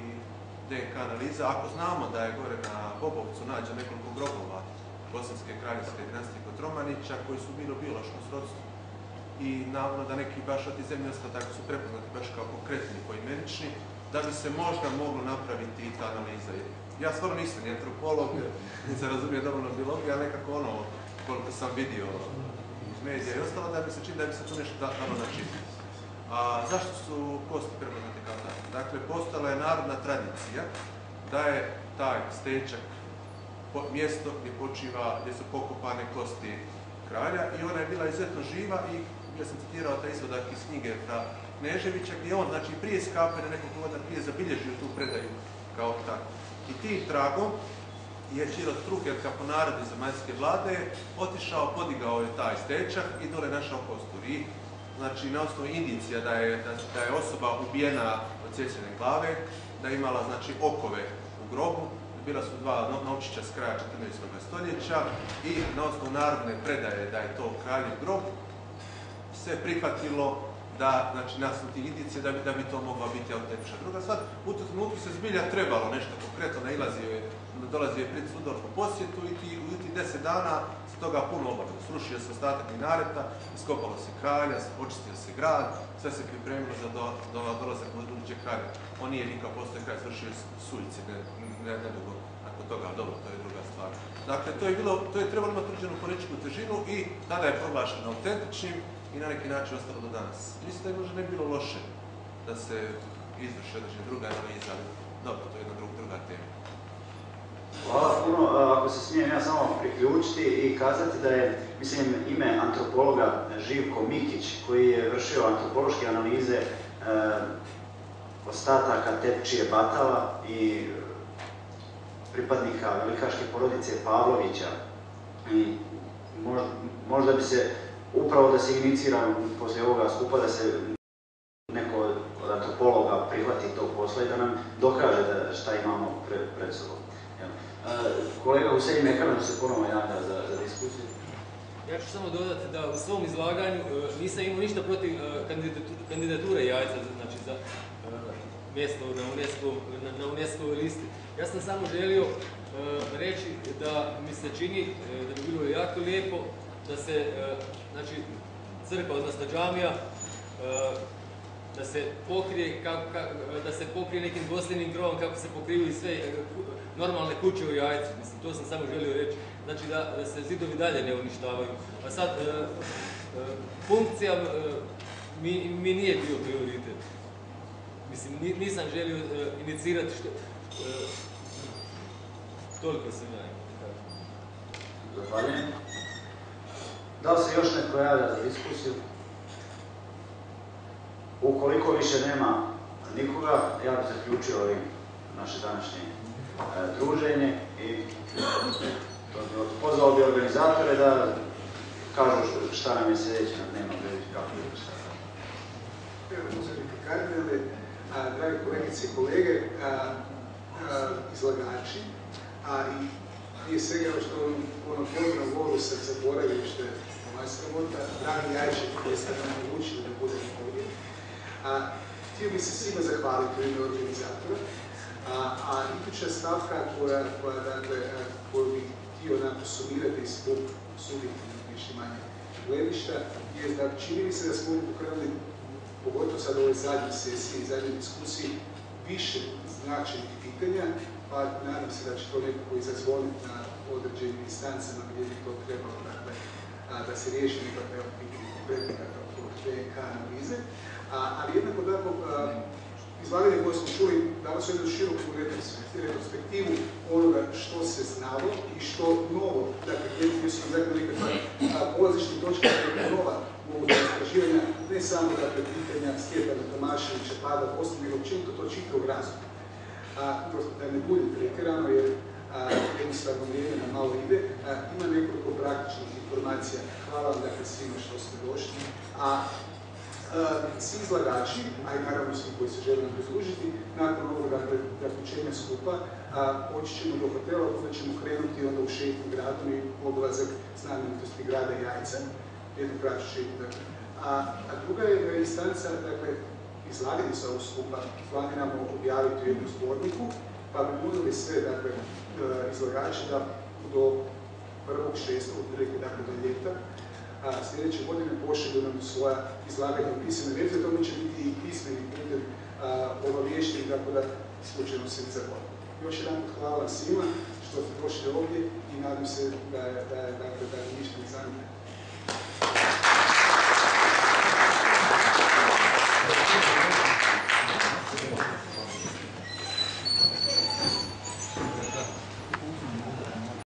DNK analiza ako znamo da je gore na Bobovcu nađe nekoliko grobova bosanske kraljevske dinastije Kotromanića koji su bili u biološkom srodstvu. I naravno da neki baš od tih zemlji ostataka su prepoznati baš kao konkretni, poimenični, da bi se možda moglo napraviti i ta analiza. Ja stvarno nisam ni antropolog, nisam razumio dovoljno biologiju, ali nekako ono koliko sam vidio iz medija i ostalo, da bi se čini da bi se tu nešto dalo načiniti. A zašto su kosti prepoznate kao takve? Dakle, postojala je narodna tradicija da je taj stečak mjesto gdje su pokopane kosti kralja i ona je bila izuzetno živa i ja sam citirao taj izvodak iz knjige Fra Kneževića gdje on, znači prije skapanja nekoliko godina prije zabilježio tu predaju kao tako. I tim tragom je Ćiro Strukelka po naredi zemaljske vlade otišao, podigao je taj stečak i dole našao kostur. I znači na osnovu indicija da je osoba ubijena od odsječene glave, da je imala znači okove u grobu, bila su dva novčića s kraja 14. stoljeća i na osnovu narodne predaje da je to kraljev grob se prihvatilo da, znači, nasluti indicije da bi to mogla biti autentična. Druga stvar, u tom trenutku se zbilja trebalo nešto konkretno, dolazio je pred Rudolf u posjetu i u tih 10 dana se toga puno obavilo. Srušio se ostatak minareta, iskopalo se kralja, očistio se grad, sve se pripremilo za dolazak budućeg kralja. On nije nikao postoje kralj, svršio suicid, nedugo nakon toga, dobro, to je druga stvar. Dakle, to je trebalo imati određenu političku težinu i tada je proglašeno autentičnim i na neki način ostalo do danas. Mislim da je možda ne bilo loše da se izvrši određena druga analiza, ali dobro, to je jedna druga tema.
Hvala puno. Ako se smijem ja samo priključiti i kazati da je, mislim, ime antropologa Živko Mikić, koji je vršio antropološke analize ostataka Tepčije Batala i pripadnika velikaške porodice Pavlovića. I možda bi se, upravo da se inicira poslije ovoga skupa, da se neko od antropologa prihvati tog posla i da nam dokaže šta imamo pred sobom. Kolega Husein Mekanović se ponovno javlja za diskusiju.
Ja ću samo dodati da u svom izlaganju nisam imao ništa protiv kandidature Jajca, znači za mjesto na UNESCO listi. Ja sam samo želio reći da mi se čini da bi bilo jako lijepo da se, znači, crkva, odnosno džamija, da se pokrije nekim dvosljnim krovom kako se pokriju i sve normalne kuće u Jajcu. Mislim, to sam samo želio reći. Znači da se zidovi dalje ne uništavaju. A sad, funkcija mi nije bio prioritet. Mislim, nisam želio inicirati što... Toliko sam ja imao.
Zahvaljujem. Da li se još netko javlja za diskusiju? Ukoliko više nema nikoga, ja bih zaključio ovim naše današnje druženje i pozvao bi organizatore da kažu šta nam je sljedeće na dnevnom redu, kako je šta.
Evo, muzejnike kardinale, dragi kolegice i kolege, izlagači, a i prije svega što ono pozdrav vodu se zaboravili što je moja sramota, dragi Jajček koji ste nam omogućili da budemo ovdje. Htio bih se svima zahvaliti u ime organizatora, a iduća stavka koju bih htio sumirati zbog subjektivnog više manje gledišta je da čini mi se da smo pokrenuli, pogotovo sad u ovoj zadnjoj sesiji, zadnjoj diskusiji, više značajnih pitanja, pa nadam se da će to nekako izazvoniti na određenim instancama gdje bi to trebalo da se riješi nekakve konkretne DNK analize. Ali jednako tako, izlaganje koje smo čuli dalo su jednu široku retrospektivu onoga što se znalo i što novo, dakle, gdje su nam nekakva polazišna točka nova moguća istraživanja, ne samo pitanja Stjepana Tomaševića, pada Bosne, nego općenito to čitavog razloga. Prosto da ne budem pretjerano, jer jednostavno vrijeme nam malo ide, ima nekoliko praktičnih informacija. Hvala vam svima što ste došli. Svi izlagači, a i naravno svi koji se žele nam pridružiti, nakon ovog zaključenja skupa, poći ćemo do hotela, onda ćemo krenuti onda u šetnju gradom i obilazak znamenitosti grada Jajca, jednu kraću šetnju. A druga je instanca, dakle, izlaganje sa ovog skupa planiramo objaviti u jednom zborniku, pa bi molili sve, dakle, izlagače da do 1.6. dakle do ljeta, sljedeće godine pošalju nam svoja izlaganja u pismene verzije, tome će biti i pismeni putem obaviješteni, tako da slučajno se ne zaboravimo. Još jedan hvala svima što ste došli ovdje i nadam se da je ništa ne zanimljivo.